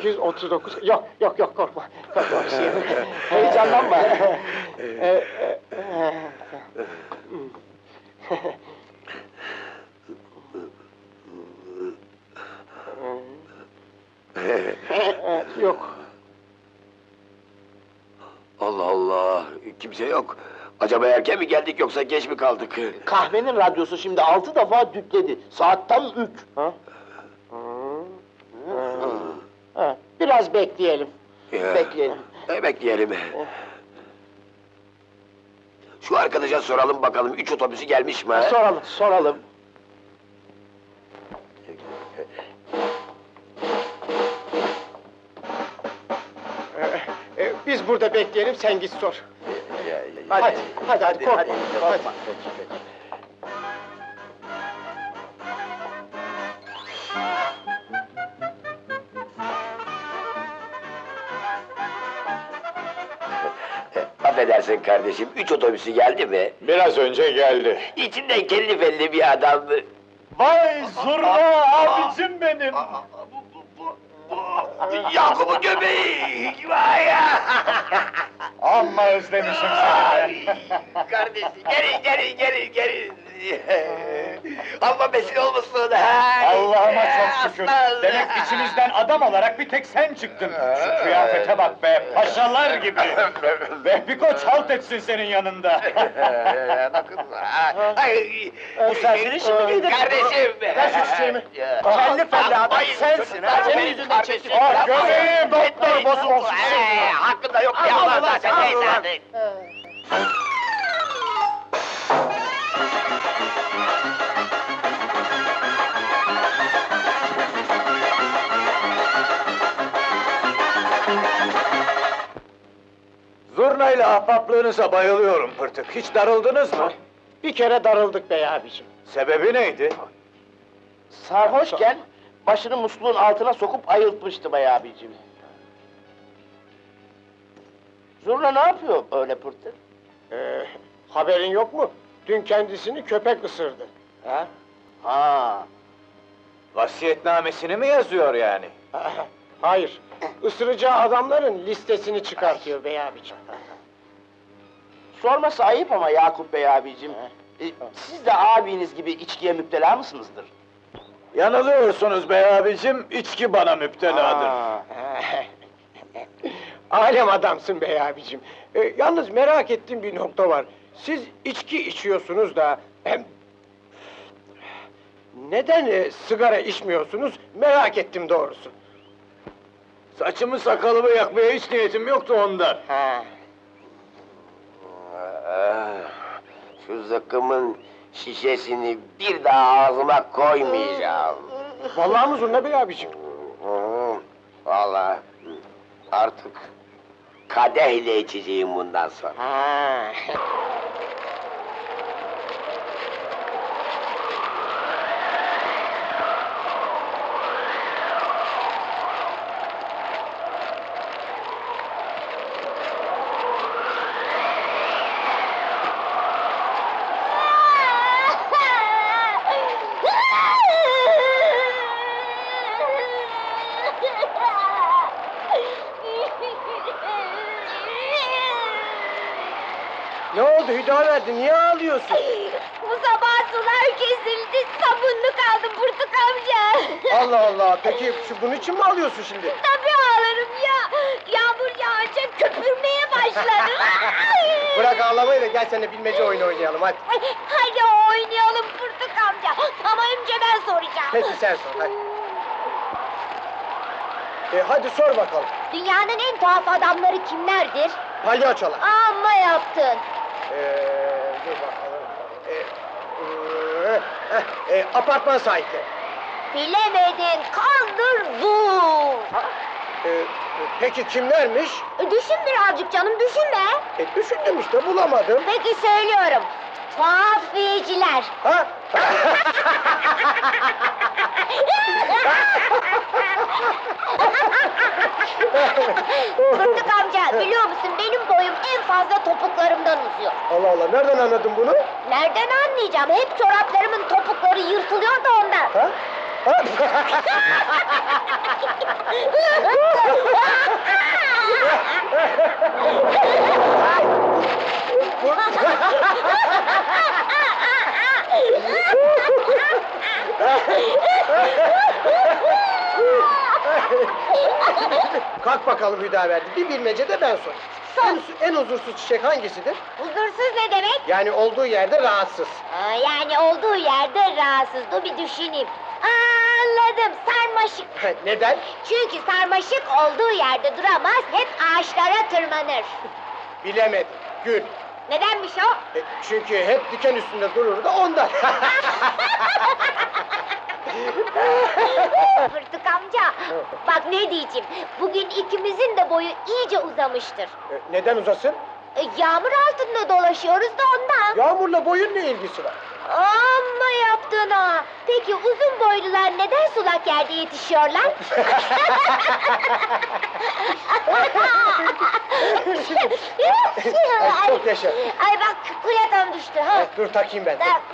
sekiz, otuz dokuz... Yok, yok, yok, korkma. Korkma, bir şey yok. Heyecanlanma. Ee, e, e, yok. Allah Allah, kimse yok. Acaba erken mi geldik yoksa geç mi kaldık? Kahvenin radyosu şimdi altı defa dütledi. Saat tam üç. Ha? Ha, biraz bekleyelim. Ya, Bekleyelim. e, bekleyelim. Şu arkadaşa soralım bakalım, üç otobüsü gelmiş mi? Soralım, soralım. Ee, e, biz burada bekleyelim, sen git sor. Ya, ya, Hadi, ya. hadi, hadi, korkma. hadi, Hadi. korkma. Peki, peki. Affedersin kardeşim, üç otobüsü geldi mi? Biraz önce geldi. İçinde kelli felli bir adamdı. Vay zurna abicim benim. Yakup'un göbeği! Vay ya! Amma özlemişim seni be. Kardeşim, gelin, gelin, gelin, gelin! Amma mesil olmuşsun ha! Allah'ıma çok şükür. Aslan! Demek içimizden adam olarak bir tek sen çıktın. Şu kıyafete bak be, paşalar gibi. Vehbi Koç halt etsin senin yanında. Bakın, ay, Bu serseri şimdi miydi? Kardeşim! Ver şu çiçeğimi. Ya. Kelli felli adam Hayır, sensin ha. çocuklar, Senin benim yüzünden kardeşim. çektim. Ah göbeğim doktor bozulmuş. Ee, hakkında yok ya Allah zaten, neyse artık. Zurnayla ahbaplığınıza bayılıyorum Pırtık. Hiç darıldınız mı? Bir kere darıldık bey abicim. Sebebi neydi? Sarhoşken başını musluğun altına sokup ayıltmıştı bey abicim. Zurna ne yapıyor öyle pırtı? Ee, haberin yok mu? Dün kendisini köpek ısırdı. Ha? Ha. Vasiyetnamesini mi yazıyor yani? Hayır, ısıracağı adamların listesini çıkartıyor bey abicim. Sorması ayıp ama Yakup bey abicim. E, siz de abiniz gibi içkiye müptela mısınızdır? Yanılıyorsunuz bey abicim, içki bana müpteladır. Alem adamsın bey abicim. Ee, yalnız merak ettiğim bir nokta var. Siz içki içiyorsunuz da... Hem... Neden e, sigara içmiyorsunuz? Merak ettim doğrusu. Saçımı sakalımı yakmaya hiç niyetim yoktu ondan. Ha. Ah, şu zıkkımın şişesini bir daha ağzıma koymayacağım. Vallahi mı Zurna bey abicim? Hı, vallahi artık kadehle içeceğim bundan sonra. Ha. Ne oldu Hüdaverdi, niye ağlıyorsun? Bu sabah sular kesildi, sabunlu kaldı Pırtık amca. Allah Allah, peki şu bunun için mi ağlıyorsun şimdi? Tabii ağlarım ya. Yağmur yağınca köpürmeye başladım. Bırak ağlamayı da gel seninle bilmece oyunu oynayalım hadi. Hadi oynayalım Pırtık amca. Ama önce ben soracağım. Peki sen sor hadi. E, hadi sor bakalım. Dünyanın en tuhaf adamları kimlerdir? Palyaçolar. Amma yaptın. Ee, dur bakalım. Ee, e, e, apartman sahipleri. Bilemedin, kandırdın. Ee, peki kimlermiş? E, düşün birazcık canım, düşünme. E, düşündüm işte, bulamadım. Peki söylüyorum. Tuhafiyeciler. Ha? Pırtık amca, biliyor musun benim boyum en fazla topuklarımdan uzuyor. Allah Allah, nereden anladın bunu? Nereden anlayacağım? Hep çoraplarımın topukları yırtılıyor da ondan. Ha? Kalk bakalım Hüdaverdi, bir bilmece de ben sorayım. En, en huzursuz çiçek hangisidir? Huzursuz ne demek? Yani olduğu yerde rahatsız. Aa, yani olduğu yerde rahatsız. Dur bir düşüneyim. Aa, anladım, sarmaşık. Neden? Çünkü sarmaşık olduğu yerde duramaz, hep ağaçlara tırmanır. Bilemedim, gül. Nedenmiş o? E, çünkü hep diken üstünde durur da ondan. Fırtık amca, bak ne diyeceğim, bugün ikimizin de boyu iyice uzamıştır. E, neden uzasın? E, yağmur altında dolaşıyoruz da ondan. Yağmurla boyun ne ilgisi var? Amma yaptın ha! Peki uzun boylular neden sulak yerde yetişiyorlar? Ay, çok yaşa. Ay bak, platon düştü ha! E, dur takayım ben. Da-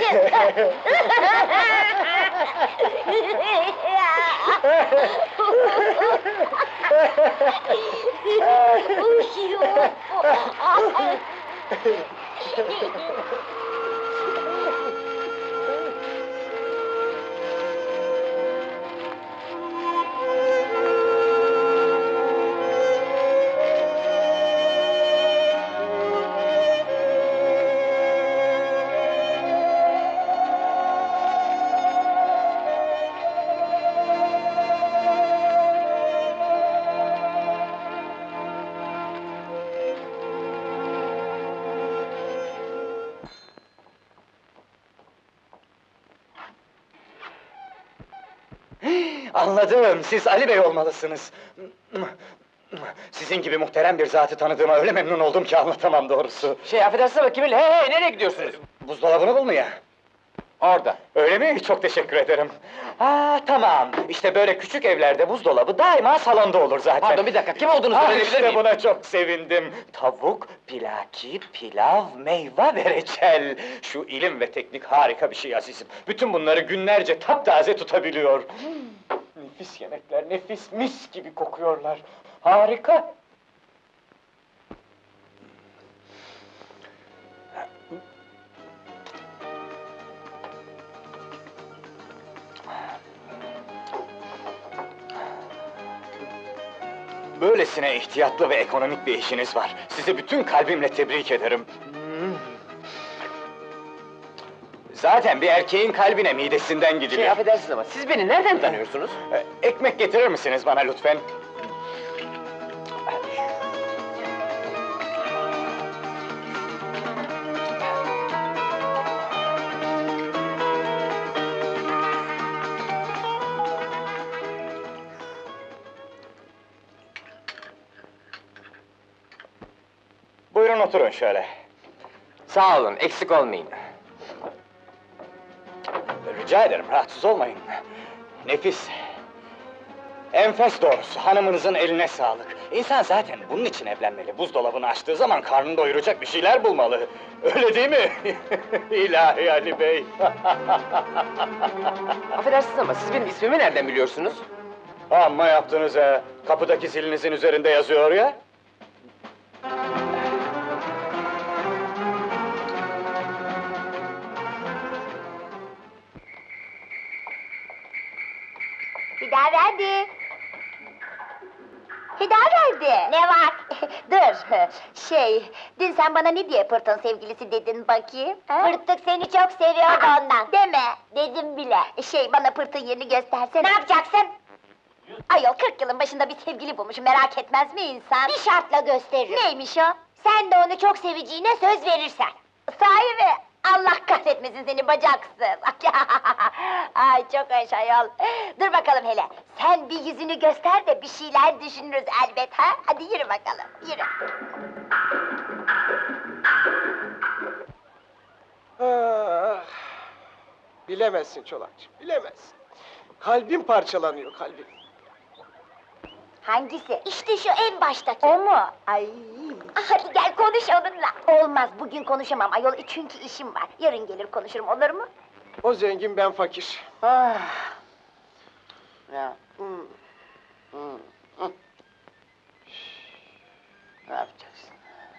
Anladım, siz Ali Bey olmalısınız. Sizin gibi muhterem bir zatı tanıdığıma öyle memnun oldum ki anlatamam doğrusu. Şey affedersiniz ama kimin? Hey hey, nereye gidiyorsunuz? Buzdolabını bulmaya. Orada. Öyle mi? Çok teşekkür ederim. Ha tamam, işte böyle küçük evlerde buzdolabı daima salonda olur zaten. Pardon bir dakika, kim olduğunuzu Ah, öğrenebilir işte miyim? buna çok sevindim. Tavuk, pilaki, pilav, meyve ve reçel. Şu ilim ve teknik harika bir şey azizim. Bütün bunları günlerce taptaze tutabiliyor. Nefis yemekler, nefis, mis gibi kokuyorlar. Harika! Böylesine ihtiyatlı ve ekonomik bir işiniz var. Sizi bütün kalbimle tebrik ederim. Zaten bir erkeğin kalbine midesinden gidilir. Şey affedersiniz ama siz beni nereden tanıyorsunuz? Ee, Ekmek getirir misiniz bana lütfen? Buyurun oturun şöyle. Sağ olun, eksik olmayın. Rica ederim, rahatsız olmayın. Nefis. Enfes doğrusu, hanımınızın eline sağlık. İnsan zaten bunun için evlenmeli. Buzdolabını açtığı zaman karnını doyuracak bir şeyler bulmalı. Öyle değil mi? İlahi Ali Bey! Affedersiniz ama siz benim ismimi nereden biliyorsunuz? Amma yaptınız ha! Kapıdaki zilinizin üzerinde yazıyor ya! Hüdaverdi! Hüdaverdi! Ne var? Dur, şey, dün sen bana ne diye Pırt'ın sevgilisi dedin bakayım? Pırtık seni çok seviyordu ondan. Deme! Dedim bile. Şey, bana Pırt'ın yerini göstersene. Ne yapacaksın? Ayol, kırk yılın başında bir sevgili bulmuş, merak etmez mi insan? Bir şartla gösteririm. Neymiş o? Sen de onu çok seveceğine söz verirsen. Sahi mi? Allah kahretmesin seni bacaksız! Ay çok hoş ayol! Dur bakalım hele, sen bir yüzünü göster de bir şeyler düşünürüz elbet ha! Hadi yürü bakalım, yürü! Ah, bilemezsin Çolakçığım, bilemezsin. Kalbim parçalanıyor, kalbim. Hangisi? İşte şu en baştaki. O mu? Ay! Hadi gel konuş onunla! Olmaz, bugün konuşamam ayol, çünkü işim var. Yarın gelir konuşurum, olur mu? O zengin, ben fakir. Ah! Ya. Hmm. Hmm. Hı. Ne yapacaksın?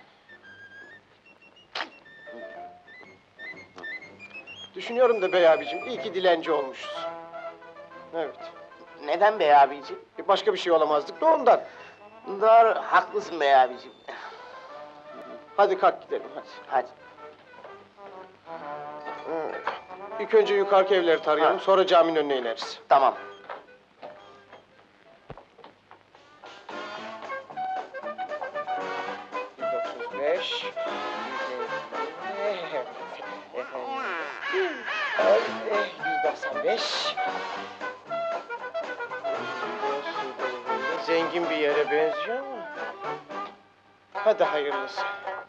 Düşünüyorum da bey abicim, iyi ki dilenci olmuşuz. Evet. Neden bey abicim? E, Başka bir şey olamazdık da ondan. Doğru, haklısın bey abicim. Hadi kalk gidelim hadi. Hadi. Evet. İlk önce yukarıki evleri tarayalım, Ha. sonra caminin önüne ineriz. Tamam. yüz otuz beş, yüz doksan beş. Zengin bir yere benziyor ama. Hadi hayırlısı.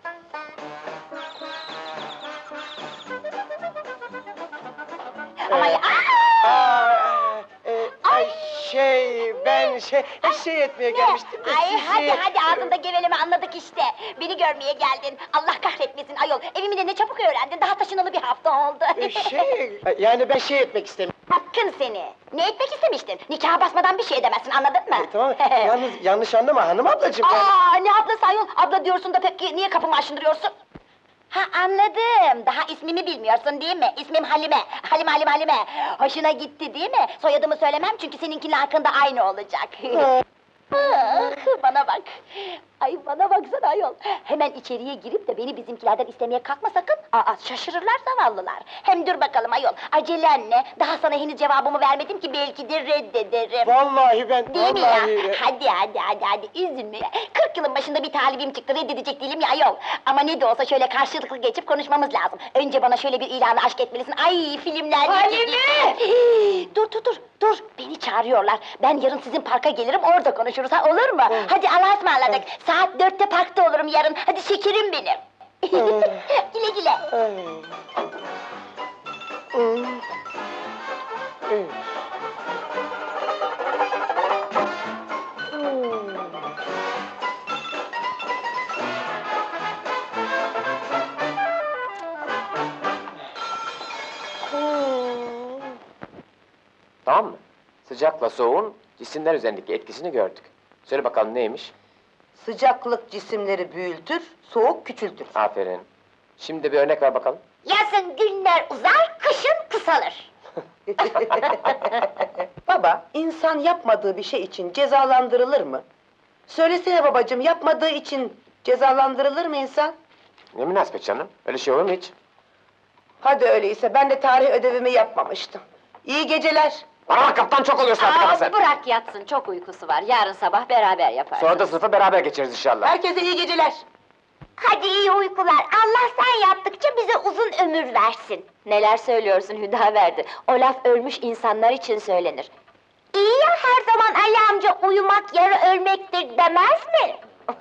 Ama Ee, ya- aa, e, ay şey, ben şey, şey etmeye gelmiştim de Ay sizi... hadi hadi ağzında geveleme anladık işte. Beni görmeye geldin. Allah kahretmesin ayol. Evimi de ne çabuk öğrendin. Daha taşınalı bir hafta oldu. E, şey, yani ben şey etmek istemiyorum. Hakkın seni. Ne etmek istemiştin? Nikaha basmadan bir şey edemezsin anladın mı? E, tamam, yalnız yanlış anlama hanım ablacığım. ben- Aa ne ablası ayol? Abla diyorsun da peki niye kapımı aşındırıyorsun? Ha anladım. Daha ismimi bilmiyorsun değil mi? İsmim Halime. Halime Halime Halime. Hoşuna gitti değil mi? Soyadımı söylemem çünkü seninkinin hakkında aynı olacak. Ah, bana bak. Ay bana baksana ayol. Hemen içeriye girip de beni bizimkilerden istemeye kalkma sakın. Aa şaşırırlar zavallılar. Hem dur bakalım ayol. Acelen ne? Daha sana henüz cevabımı vermedim ki belki de reddederim. Vallahi ben, Değil mi ya? vallahi... Hadi hadi hadi hadi üzülme. Kırk yılın başında bir talibim çıktı reddedecek değilim ya ayol. Ama ne de olsa şöyle karşılıklı geçip konuşmamız lazım. Önce bana şöyle bir ilanı aşk etmelisin. Ay filmlerdeki Halime! gibi. Dur dur dur dur. Beni çağırıyorlar. Ben yarın sizin parka gelirim orada konuşuruz ha olur mu? Hadi Allah'a ısmarladık. Saat dörtte parkta olurum yarın. Hadi şekerim benim. Güle güle. Ay. Hmm. Evet. Hmm. Hmm. Tamam mı? Sıcakla soğuğun cisimler üzerindeki etkisini gördük. Söyle bakalım neymiş? Sıcaklık cisimleri büyütür, soğuk küçültür. Aferin. Şimdi de bir örnek ver bakalım. Yazın günler uzar, kışın kısalır. Baba, insan yapmadığı bir şey için cezalandırılır mı? Söylesene babacığım, yapmadığı için cezalandırılır mı insan? Ne münasebet canım? Öyle şey olur mu hiç? Hadi öyleyse, ben de tarih ödevimi yapmamıştım. İyi geceler. Bana bak kaptan çok oluyorsun artık ama Aa, sen. bırak yatsın, çok uykusu var. Yarın sabah beraber yaparız. Sonra da sınıfa beraber geçeriz inşallah. Herkese iyi geceler. Hadi iyi uykular. Allah sen yaptıkça bize uzun ömür versin. Neler söylüyorsun Hüdaverdi? O laf ölmüş insanlar için söylenir. İyi ya her zaman Ali amca uyumak yarı ölmektir demez mi?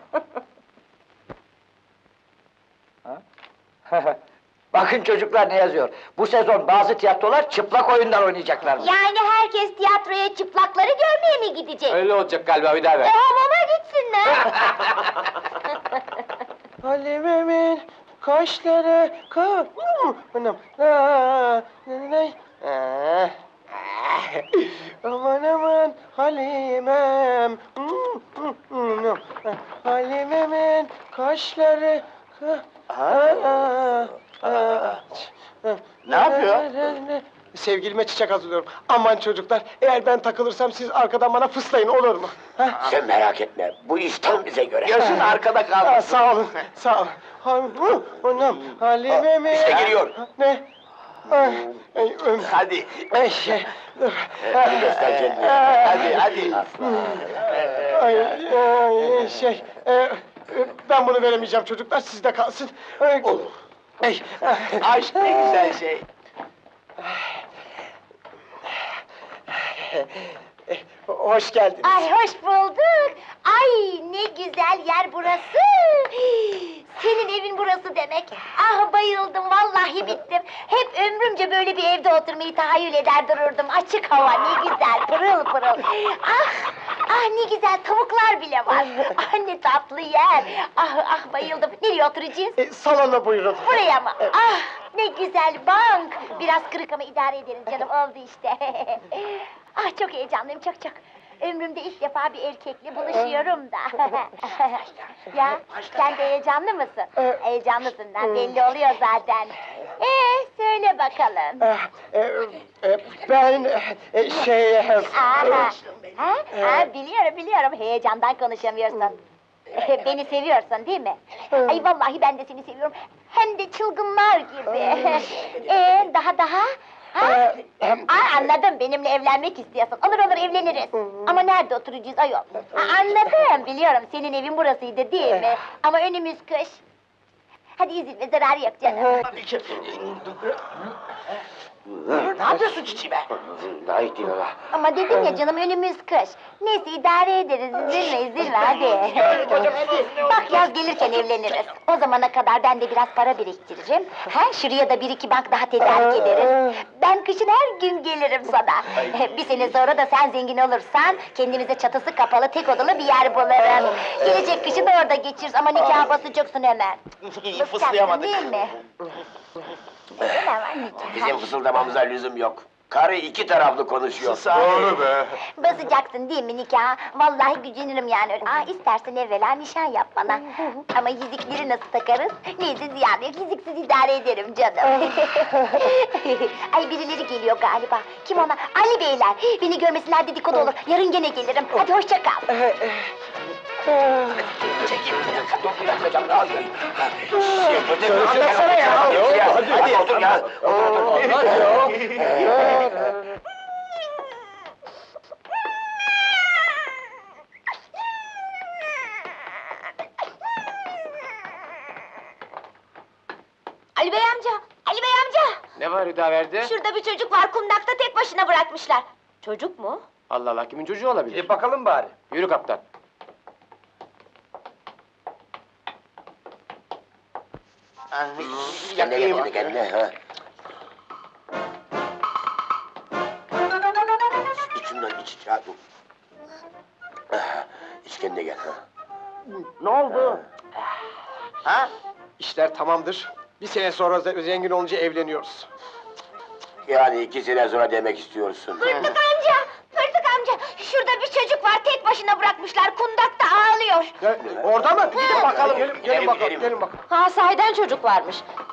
Bakın çocuklar ne yazıyor. Bu sezon bazı tiyatrolar çıplak oyunlar oynayacaklarmış. Yani herkes tiyatroya çıplakları görmeye mi gidecek? Öyle olacak galiba bir daha E ver. hamama gitsinler. Halime'min kaşları ka... Anam. Aa, ne, ne, ne? Aa, aman aman Halimem. Halime'min kaşları ka... Aa, aa, Ne yapıyor? Sevgilime çiçek hazırlıyorum. Aman çocuklar, eğer ben takılırsam siz arkadan bana fıslayın, olur mu? Ha? Sen merak etme, bu iş tam bize göre. Gözün arkada Aa, kalmasın. sağ olun, sağ olun. Ha, hı, anam, Halime mi? İşte geliyor. Ne? Ay, ay, öm, Hadi, ay, şey, dur. Hadi göster kendini. hadi, hadi. Ay, ay, şey, e, e, ben bunu veremeyeceğim çocuklar, sizde kalsın. Ay, Olur. ay, Aşk ne güzel şey. hoş geldiniz. Ay hoş bulduk. Ay ne güzel yer burası. Senin evin burası demek. Ah bayıldım vallahi bittim. Hep ömrümce böyle bir evde oturmayı tahayyül eder dururdum. Açık hava ne güzel pırıl pırıl. Ah ah ne güzel tavuklar bile var. Ah ne tatlı yer. Ah ah bayıldım. Nereye oturacağız? E, salona buyurun. Buraya mı? Ah ne güzel bank. Biraz kırık ama idare ederiz canım oldu işte. Ah çok heyecanlıyım çok çok. Ömrümde ilk defa bir erkekle buluşuyorum da. Ya sen de heyecanlı mısın? Heyecanlısından belli oluyor zaten. Ee söyle bakalım. Ah, e, e, Ben e, şey... e, Aha. Ha? Ha, biliyorum biliyorum heyecandan konuşamıyorsun. Beni seviyorsun değil mi? Ay vallahi ben de seni seviyorum. Hem de çılgınlar gibi. Ee daha daha? Ha? Aa, anladım benimle evlenmek istiyorsun. Olur olur evleniriz. Ama nerede oturacağız ayol? Aa, anladım biliyorum senin evin burasıydı değil mi? Ama önümüz kış. Hadi üzülme zararı yok canım. Ne yapıyorsun çiçeğime? Daha iyi değil hala. Ama dedim ya canım önümüz kış. Neyse idare ederiz üzülme üzülme hadi. Bak yaz gelirken evleniriz. O zamana kadar ben de biraz para biriktiririm. Ha, şuraya da bir iki bank daha tedarik ederiz. Ben kışın her gün gelirim sana. Bir sene sonra da sen zengin olursan kendimize çatısı kapalı tek odalı bir yer buluruz. Gelecek kışı da orada geçiririz ama nikah basacaksın hemen. Bıskaksın değil mi? Ne var anneciğim? Bizim fısıldamamıza lüzum yok. Karı iki taraflı konuşuyor. Doğru be. Basacaksın değil mi nikah? Vallahi gücenirim yani. Aa, istersen evvela nişan yap bana. Ama yüzükleri nasıl takarız? Neyse ziyan yok, yüzüksüz idare ederim canım. Ay birileri geliyor galiba. Kim onlar? Ali beyler. Beni görmesinler dedikodu olur. Yarın gene gelirim. Hadi hoşça kal. Çekil. Dur yapmayacağım. Anlatsana ya. Hadi, hadi otur ya. Ali bey amca, Ali bey amca! Ne var Hüdaverdi? Şurada bir çocuk var, kundakta tek başına bırakmışlar. Çocuk mu? Allah Allah kimin çocuğu olabilir? Gidip bakalım bari. Yürü kaptan. Kendine kendine kendine. Ha. İç şundan iç iç. Ha, dur. Ah, İç kendine gel. Ha. Ne oldu? Ha? İşler tamamdır. Bir sene sonra ze- zengin olunca evleniyoruz. Yani iki sene sonra demek istiyorsun. Fırtık amca, Fırtık amca! Şurada bir çocuk var, tek başına bırakmışlar, kundakta ağlıyor. Ya, orada mı? Gidin bakalım. Gelin, gelin bakalım, gidelim. gelin bakalım. Ha sahiden çocuk varmış.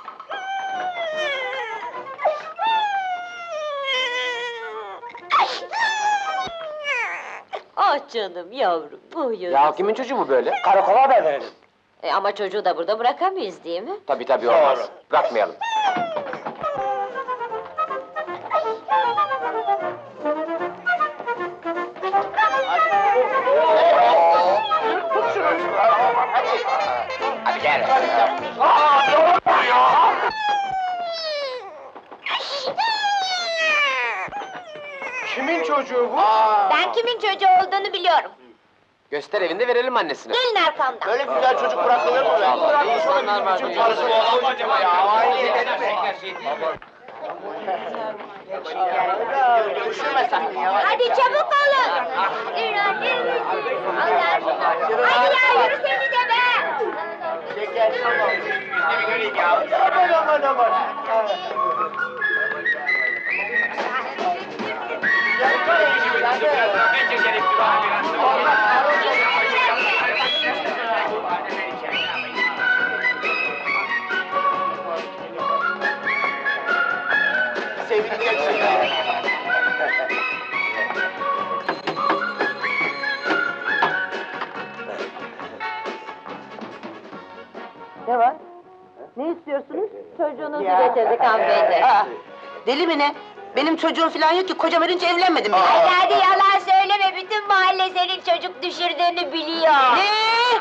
Ah canım yavrum, uyuyor. Ya kimin çocuğu bu böyle? Karakola haber verelim. E, ama çocuğu da burada bırakamayız değil mi? Tabii tabii olmaz. Bırakmayalım. Hadi gel. Kimin çocuğu bu? Ben kimin çocuğu olduğunu biliyorum. Göster evinde verelim annesine. Gelin arkamdan. Böyle güzel çocuk bırakılır mı be? İyi insanlar var. Bizim karısı olan mı acaba ya? Aile Hadi çabuk olun! Yürü, yürü! Allah aşkına! Hadi ya yürü seni de be! Aman aman aman. Ne var? Ne istiyorsunuz? Çocuğunuzu getirdik hanımefendi. Aa, deli mi ne? Benim çocuğum falan yok ki, kocam ölünce evlenmedim bile. Hadi hadi yalan söyleme, bütün mahalle senin çocuk düşürdüğünü biliyor. Ne?